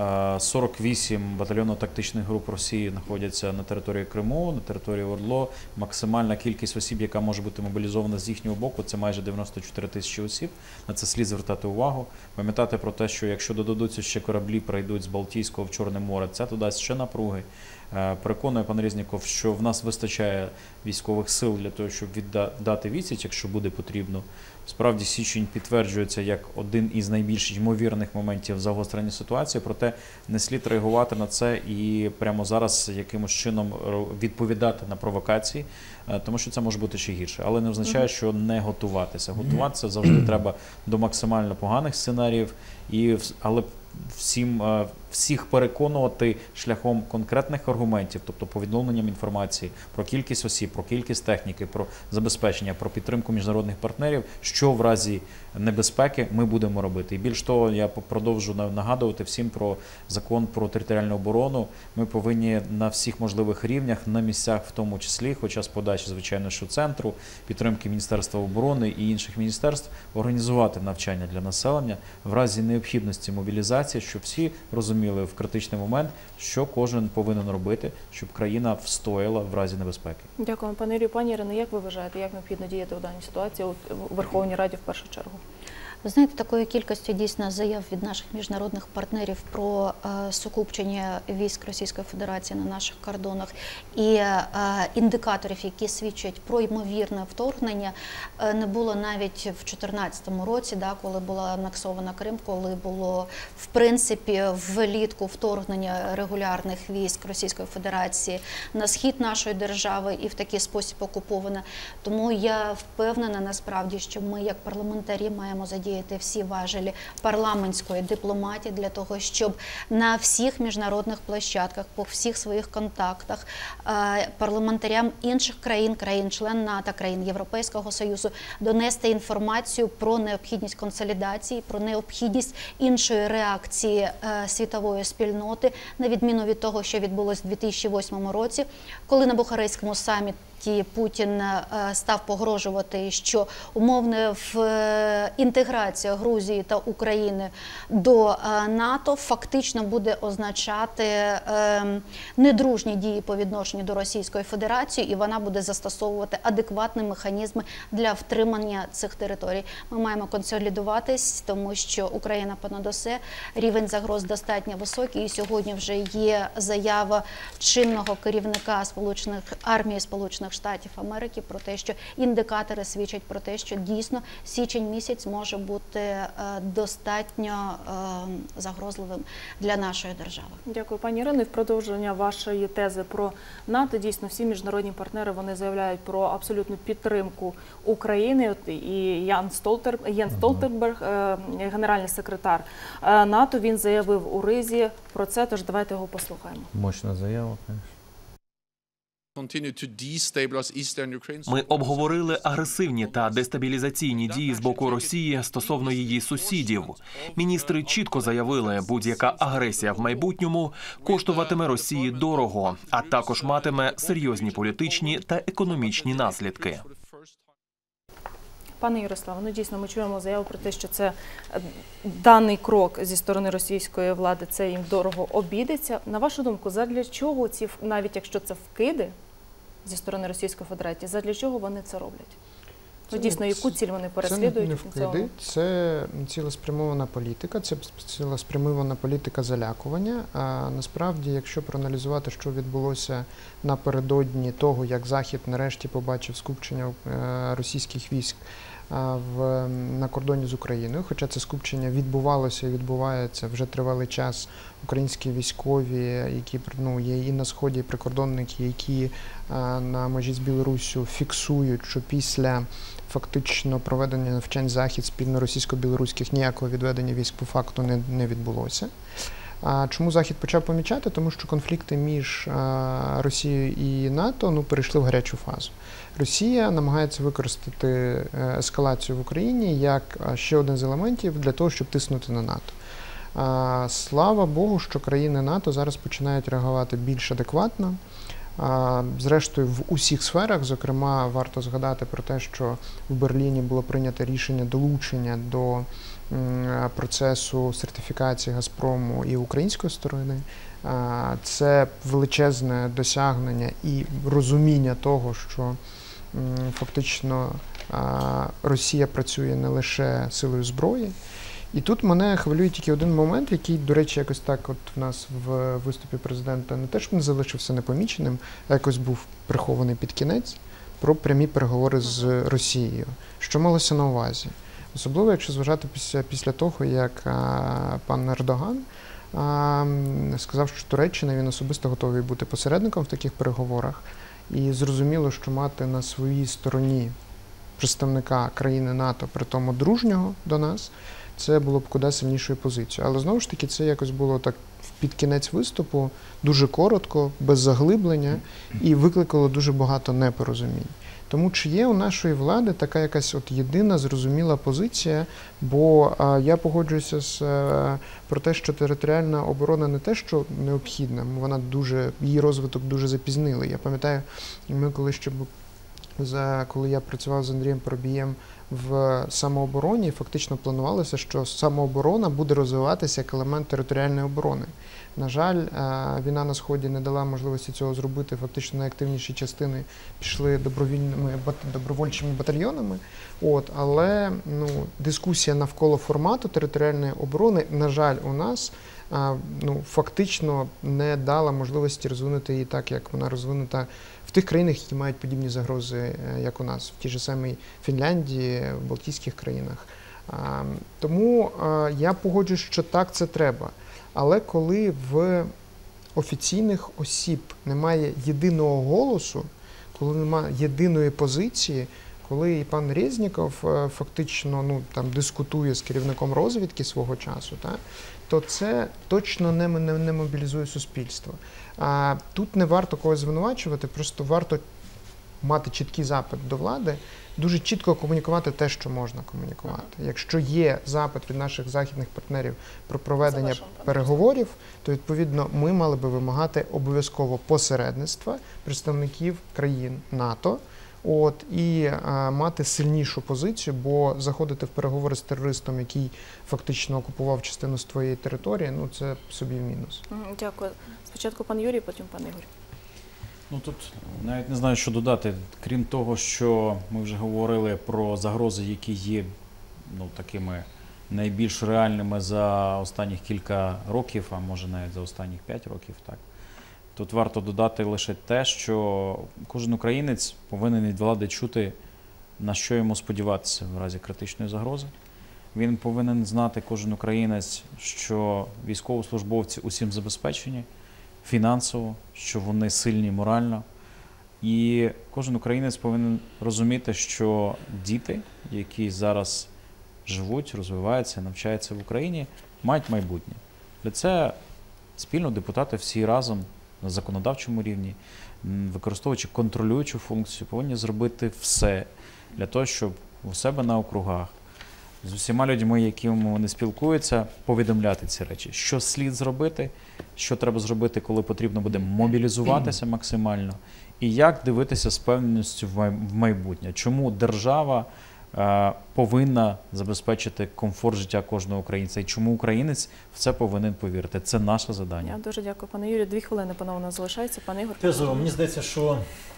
сорок вісім батальйонно-тактичних груп Росії знаходяться на території Криму, на території ОРДЛО. Максимальна кількість осіб, яка може бути мобілізована з їхнього боку, це майже дев'яносто чотири тисячі осіб. На це слід звертати увагу. Пам'ятати про те, що якщо додадуться ще кораблі, прийдуть з Балтійського в Чорне море, це додасть ще напруги. Переконує пан Резніков, що в нас вистачає військових сил для того, щоб віддати відсіч, якщо буде потрібно. Справді, січень підтверджується як один із найбільш ймовірних моментів загострення ситуації, проте не слід реагувати на це і прямо зараз якимось чином відповідати на провокації, тому що це може бути ще гірше. Але не означає, що не готуватися. Готуватися завжди треба до максимально поганих сценаріїв, і, але всім, всіх переконувати шляхом конкретних аргументів, тобто повідомленням інформації про кількість осіб, про кількість техніки, про забезпечення, про підтримку міжнародних партнерів, що в разі небезпеки ми будемо робити. І більш того, я продовжу нагадувати всім про закон про територіальну оборону. Ми повинні на всіх можливих рівнях, на місцях в тому числі, хоча з подачі, звичайно, що центру, підтримки Міністерства оборони і інших міністерств, організувати навчання для населення в разі необхідності мобілізації, щоб всі розуміли в критичний момент, що кожен повинен робити, щоб країна встояла в разі небезпеки. Дякую, пане Юрію. Пані Ірино, як ви вважаєте, як необхідно діяти у даній ситуації у Верховній Раді в першу чергу? Ви знаєте, такою кількістю дійсно заяв від наших міжнародних партнерів про е, сукупчення військ Російської Федерації на наших кордонах і е, індикаторів, які свідчать про ймовірне вторгнення, е, не було навіть в дві тисячі чотирнадцятому році, да, коли була анексована Крим, коли було, в принципі, влітку вторгнення регулярних військ Російської Федерації на схід нашої держави і в такий спосіб окупована. Тому я впевнена насправді, що ми як парламентарі маємо задіяти всі важелі парламентської дипломатії для того, щоб на всіх міжнародних площадках, по всіх своїх контактах парламентарям інших країн, країн-член НАТО, країн Європейського Союзу донести інформацію про необхідність консолідації, про необхідність іншої реакції світової спільноти, на відміну від того, що відбулося в дві тисячі восьмому році, коли на Бухарестському саміті Путін став погрожувати, що умовна інтеграція Грузії та України до НАТО фактично буде означати недружні дії по відношенню до Російської Федерації, і вона буде застосовувати адекватні механізми для втримання цих територій. Ми маємо консолідуватись, тому що Україна понад усе, рівень загроз достатньо високий, і сьогодні вже є заява чинного керівника Сполучених армії Сполучених Штатів Америки про те, що індикатори свідчать про те, що дійсно січень місяць може бути достатньо загрозливим для нашої держави. Дякую, пані Ірино. І в продовження вашої тези про НАТО, дійсно, всі міжнародні партнери, вони заявляють про абсолютну підтримку України. От і Ян Столтер, Єн Столтенберг, генеральний секретар НАТО, він заявив у Ризі про це, тож давайте його послухаємо. Мощна заява, звісно. Ми обговорили агресивні та дестабілізаційні дії з боку Росії стосовно її сусідів. Міністри чітко заявили, будь-яка агресія в майбутньому коштуватиме Росії дорого, а також матиме серйозні політичні та економічні наслідки. Пане Ярославе, ну дійсно ми чуємо заяву про те, що це даний крок зі сторони російської влади, це їм дорого обійдеться. На вашу думку, задля чого ці, навіть якщо це вкиди зі сторони Російської Федерації, задля чого вони це роблять? Це, ну, дійсно, яку ціль вони переслідують? Це не вкиди, це цілеспрямована політика, це цілеспрямована політика залякування. А насправді, якщо проаналізувати, що відбулося напередодні того, як Захід нарешті побачив скупчення російських військ в, на кордоні з Україною, хоча це скупчення відбувалося і відбувається вже тривалий час, українські військові, які ну, є і на Сході, і прикордонники, які а, на межі з Білоруссю фіксують, що після фактично проведення навчань Захід спільно російсько-білоруських ніякого відведення військ по факту не, не відбулося. А чому Захід почав помічати? Тому що конфлікти між а, Росією і НАТО ну, перейшли в гарячу фазу. Росія намагається використати ескалацію в Україні як ще один з елементів для того, щоб тиснути на НАТО. А, слава Богу, що країни НАТО зараз починають реагувати більш адекватно. А, зрештою, в усіх сферах, зокрема, варто згадати про те, що в Берліні було прийнято рішення долучення до м, процесу сертифікації «Газпрому» і української сторони. А, це величезне досягнення і розуміння того, що м, фактично а, Росія працює не лише силою зброї. І тут мене хвилює тільки один момент, який, до речі, якось так от в нас в виступі президента не те, що не залишився непоміченим, а якось був прихований під кінець, про прямі переговори з Росією. Що малося на увазі? Особливо, якщо зважати після, після того, як а, пан Ердоган а, сказав, що Туреччина, він особисто готовий бути посередником в таких переговорах. І зрозуміло, що мати на своїй стороні представника країни НАТО, при тому дружнього до нас, це було б куди сильнішою позицією. Але знову ж таки, це якось було так під кінець виступу, дуже коротко, без заглиблення, і викликало дуже багато непорозумінь. Тому чи є у нашої влади така якась от єдина зрозуміла позиція, бо а, я погоджуюся з а, про те, що територіальна оборона не те, що необхідна, вона дуже, її розвиток дуже запізнилий. Я пам'ятаю, ми коли ще за коли я працював з Андрієм Парубієм в самообороні, фактично планувалося, що самооборона буде розвиватися як елемент територіальної оборони. На жаль, війна на Сході не дала можливості цього зробити. Фактично найактивніші частини пішли добровільними добровольчими батальйонами. От, але ну, дискусія навколо формату територіальної оборони, на жаль, у нас ну, фактично не дала можливості розвинути її так, як вона розвинута в тих країнах, які мають подібні загрози, як у нас, в тій же самій Фінляндії, в Балтійських країнах. Тому я погоджуюсь, що так, це треба. Але коли в офіційних осіб немає єдиного голосу, коли немає єдиної позиції, коли і пан Резніков фактично ну, там, дискутує з керівником розвідки свого часу, та, то це точно не, не, не мобілізує суспільство. А тут не варто когось звинувачувати, просто варто мати чіткий запит до влади, дуже чітко комунікувати те, що можна комунікувати. Якщо є запит від наших західних партнерів про проведення переговорів, то, відповідно, ми мали би вимагати обов'язково посередництва представників країн НАТО, от, і а, мати сильнішу позицію, бо заходити в переговори з терористом, який фактично окупував частину з твоєї території, ну це собі в мінус. Дякую. Спочатку пан Юрій, потім пан Ігор. Ну тут навіть не знаю, що додати. Крім того, що ми вже говорили про загрози, які є ну, такими найбільш реальними за останніх кілька років, а може навіть за останніх п'ять років, так. Тут варто додати лише те, що кожен українець повинен від влади чути, на що йому сподіватися в разі критичної загрози. Він повинен знати, кожен українець, що військовослужбовці усім забезпечені фінансово, що вони сильні морально. І кожен українець повинен розуміти, що діти, які зараз живуть, розвиваються, навчаються в Україні, мають майбутнє. Для це спільно депутати всі разом на законодавчому рівні, використовуючи контролюючу функцію, повинні зробити все для того, щоб у себе на округах з усіма людьми, якими вони спілкуються, повідомляти ці речі. Що слід зробити, що треба зробити, коли потрібно буде мобілізуватися максимально, і як дивитися з певністю в майбутнє. Чому держава е, повинна забезпечити комфорт життя кожного українця, і чому українець в це повинен повірити. Це наше завдання. Я дуже дякую, пане Юрію. Дві хвилини, панове, нас залишається. Пане Ігор. Тезово, мені здається, що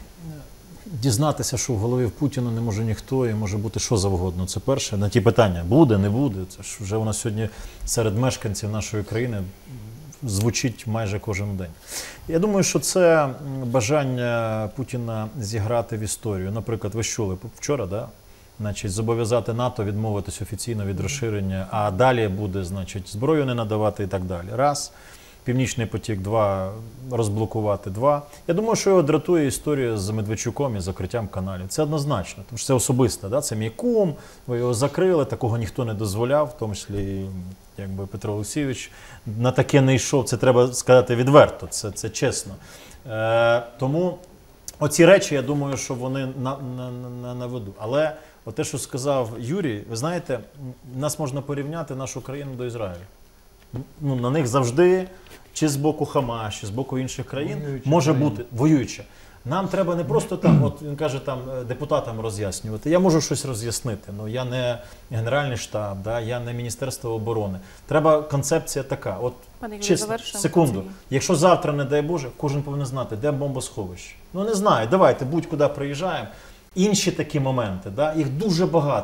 дізнатися, що в голові в Путіна не може ніхто і може бути що завгодно. Це перше. На ті питання, буде, не буде. Це ж вже у нас сьогодні серед мешканців нашої країни звучить майже кожен день. Я думаю, що це бажання Путіна зіграти в історію. Наприклад, ви чули вчора, да? Значить, зобов'язати НАТО відмовитись офіційно від розширення, а далі буде, значить, зброю не надавати і так далі. Раз. Північний потік два, розблокувати два. Я думаю, що його дратує історія з Медведчуком і закриттям каналів. Це однозначно, тому що це особисто, да? Це мій кум, ви його закрили, такого ніхто не дозволяв, в тому числі якби Петро Олексійович на таке не йшов, це треба сказати відверто, це, це чесно. Е, тому оці речі, я думаю, що вони на, на, на, на виду. Але от те, що сказав Юрій, ви знаєте, нас можна порівняти, нашу країну до Ізраїлю. Ну, на них завжди, чи з боку Хамас, чи з боку інших країн, воююча може країна. Бути воююча. Нам треба не просто там, от він каже, там депутатам роз'яснювати. Я можу щось роз'яснити, але я не Генеральний штаб, да, я не Міністерство оборони. Треба концепція така. От чесно, секунду. Якщо завтра, не дай Боже, кожен повинен знати, де бомбосховище. Ну не знаю, давайте будь-куди приїжджаємо. Інші такі моменти, да, їх дуже багато.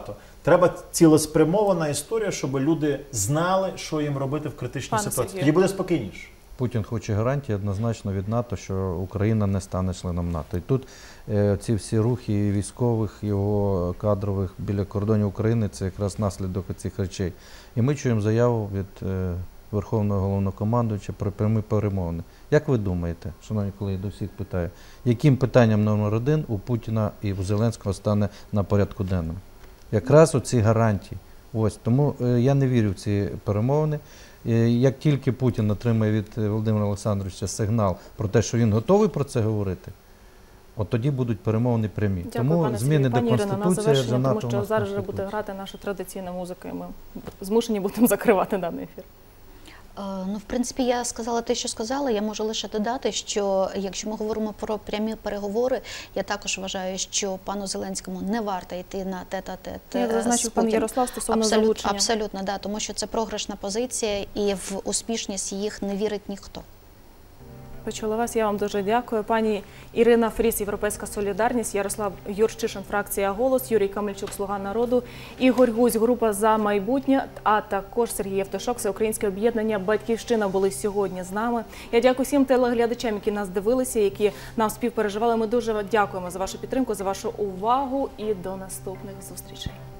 Треба цілеспрямована історія, щоб люди знали, що їм робити в критичній Пане ситуації. Сергію. Тоді буде спокійніше. Путін хоче гарантії однозначно від НАТО, що Україна не стане членом НАТО. І тут е, ці всі рухи військових, його кадрових біля кордонів України – це якраз наслідок цих речей. І ми чуємо заяву від е, Верховного Головнокомандуюча про прямі перемовини. Як ви думаєте, шановні колеги, до всіх питаю, яким питанням номер один у Путіна і у Зеленського стане на порядку денному? Якраз оці гарантії. Ось, тому е, я не вірю в ці перемовини. Як тільки Путін отримає від Володимира Олександровича сигнал про те, що він готовий про це говорити, от тоді будуть перемовини прямі. Дякую, тому пане зміни Сергію. до Пані Ірино, на Конституції вже завершення, НАТО тому у що нас зараз вже буде Конституція. грати наша традиційна музика, і ми змушені будемо закривати даний ефір. Ну, в принципі, я сказала те, що сказала. Я можу лише додати, що якщо ми говоримо про прямі переговори, я також вважаю, що пану Зеленському не варто йти на тет-а-тет. Як зазначив пан Ярослав стосовно Абсолют, залучення. абсолютно, да, тому що це програшна позиція і в успішність їх не вірить ніхто. Почула вас, я вам дуже дякую. Пані Ірина Фріс, Європейська солідарність, Ярослав Юрчишин, фракція «Голос», Юрій Камельчук, «Слуга народу», Ігор Гузь, група «За майбутнє», а також Сергій Євтушок, Всеукраїнське об'єднання «Батьківщина» були сьогодні з нами. Я дякую всім телеглядачам, які нас дивилися, які нам співпереживали. Ми дуже дякуємо за вашу підтримку, за вашу увагу і до наступних зустрічей.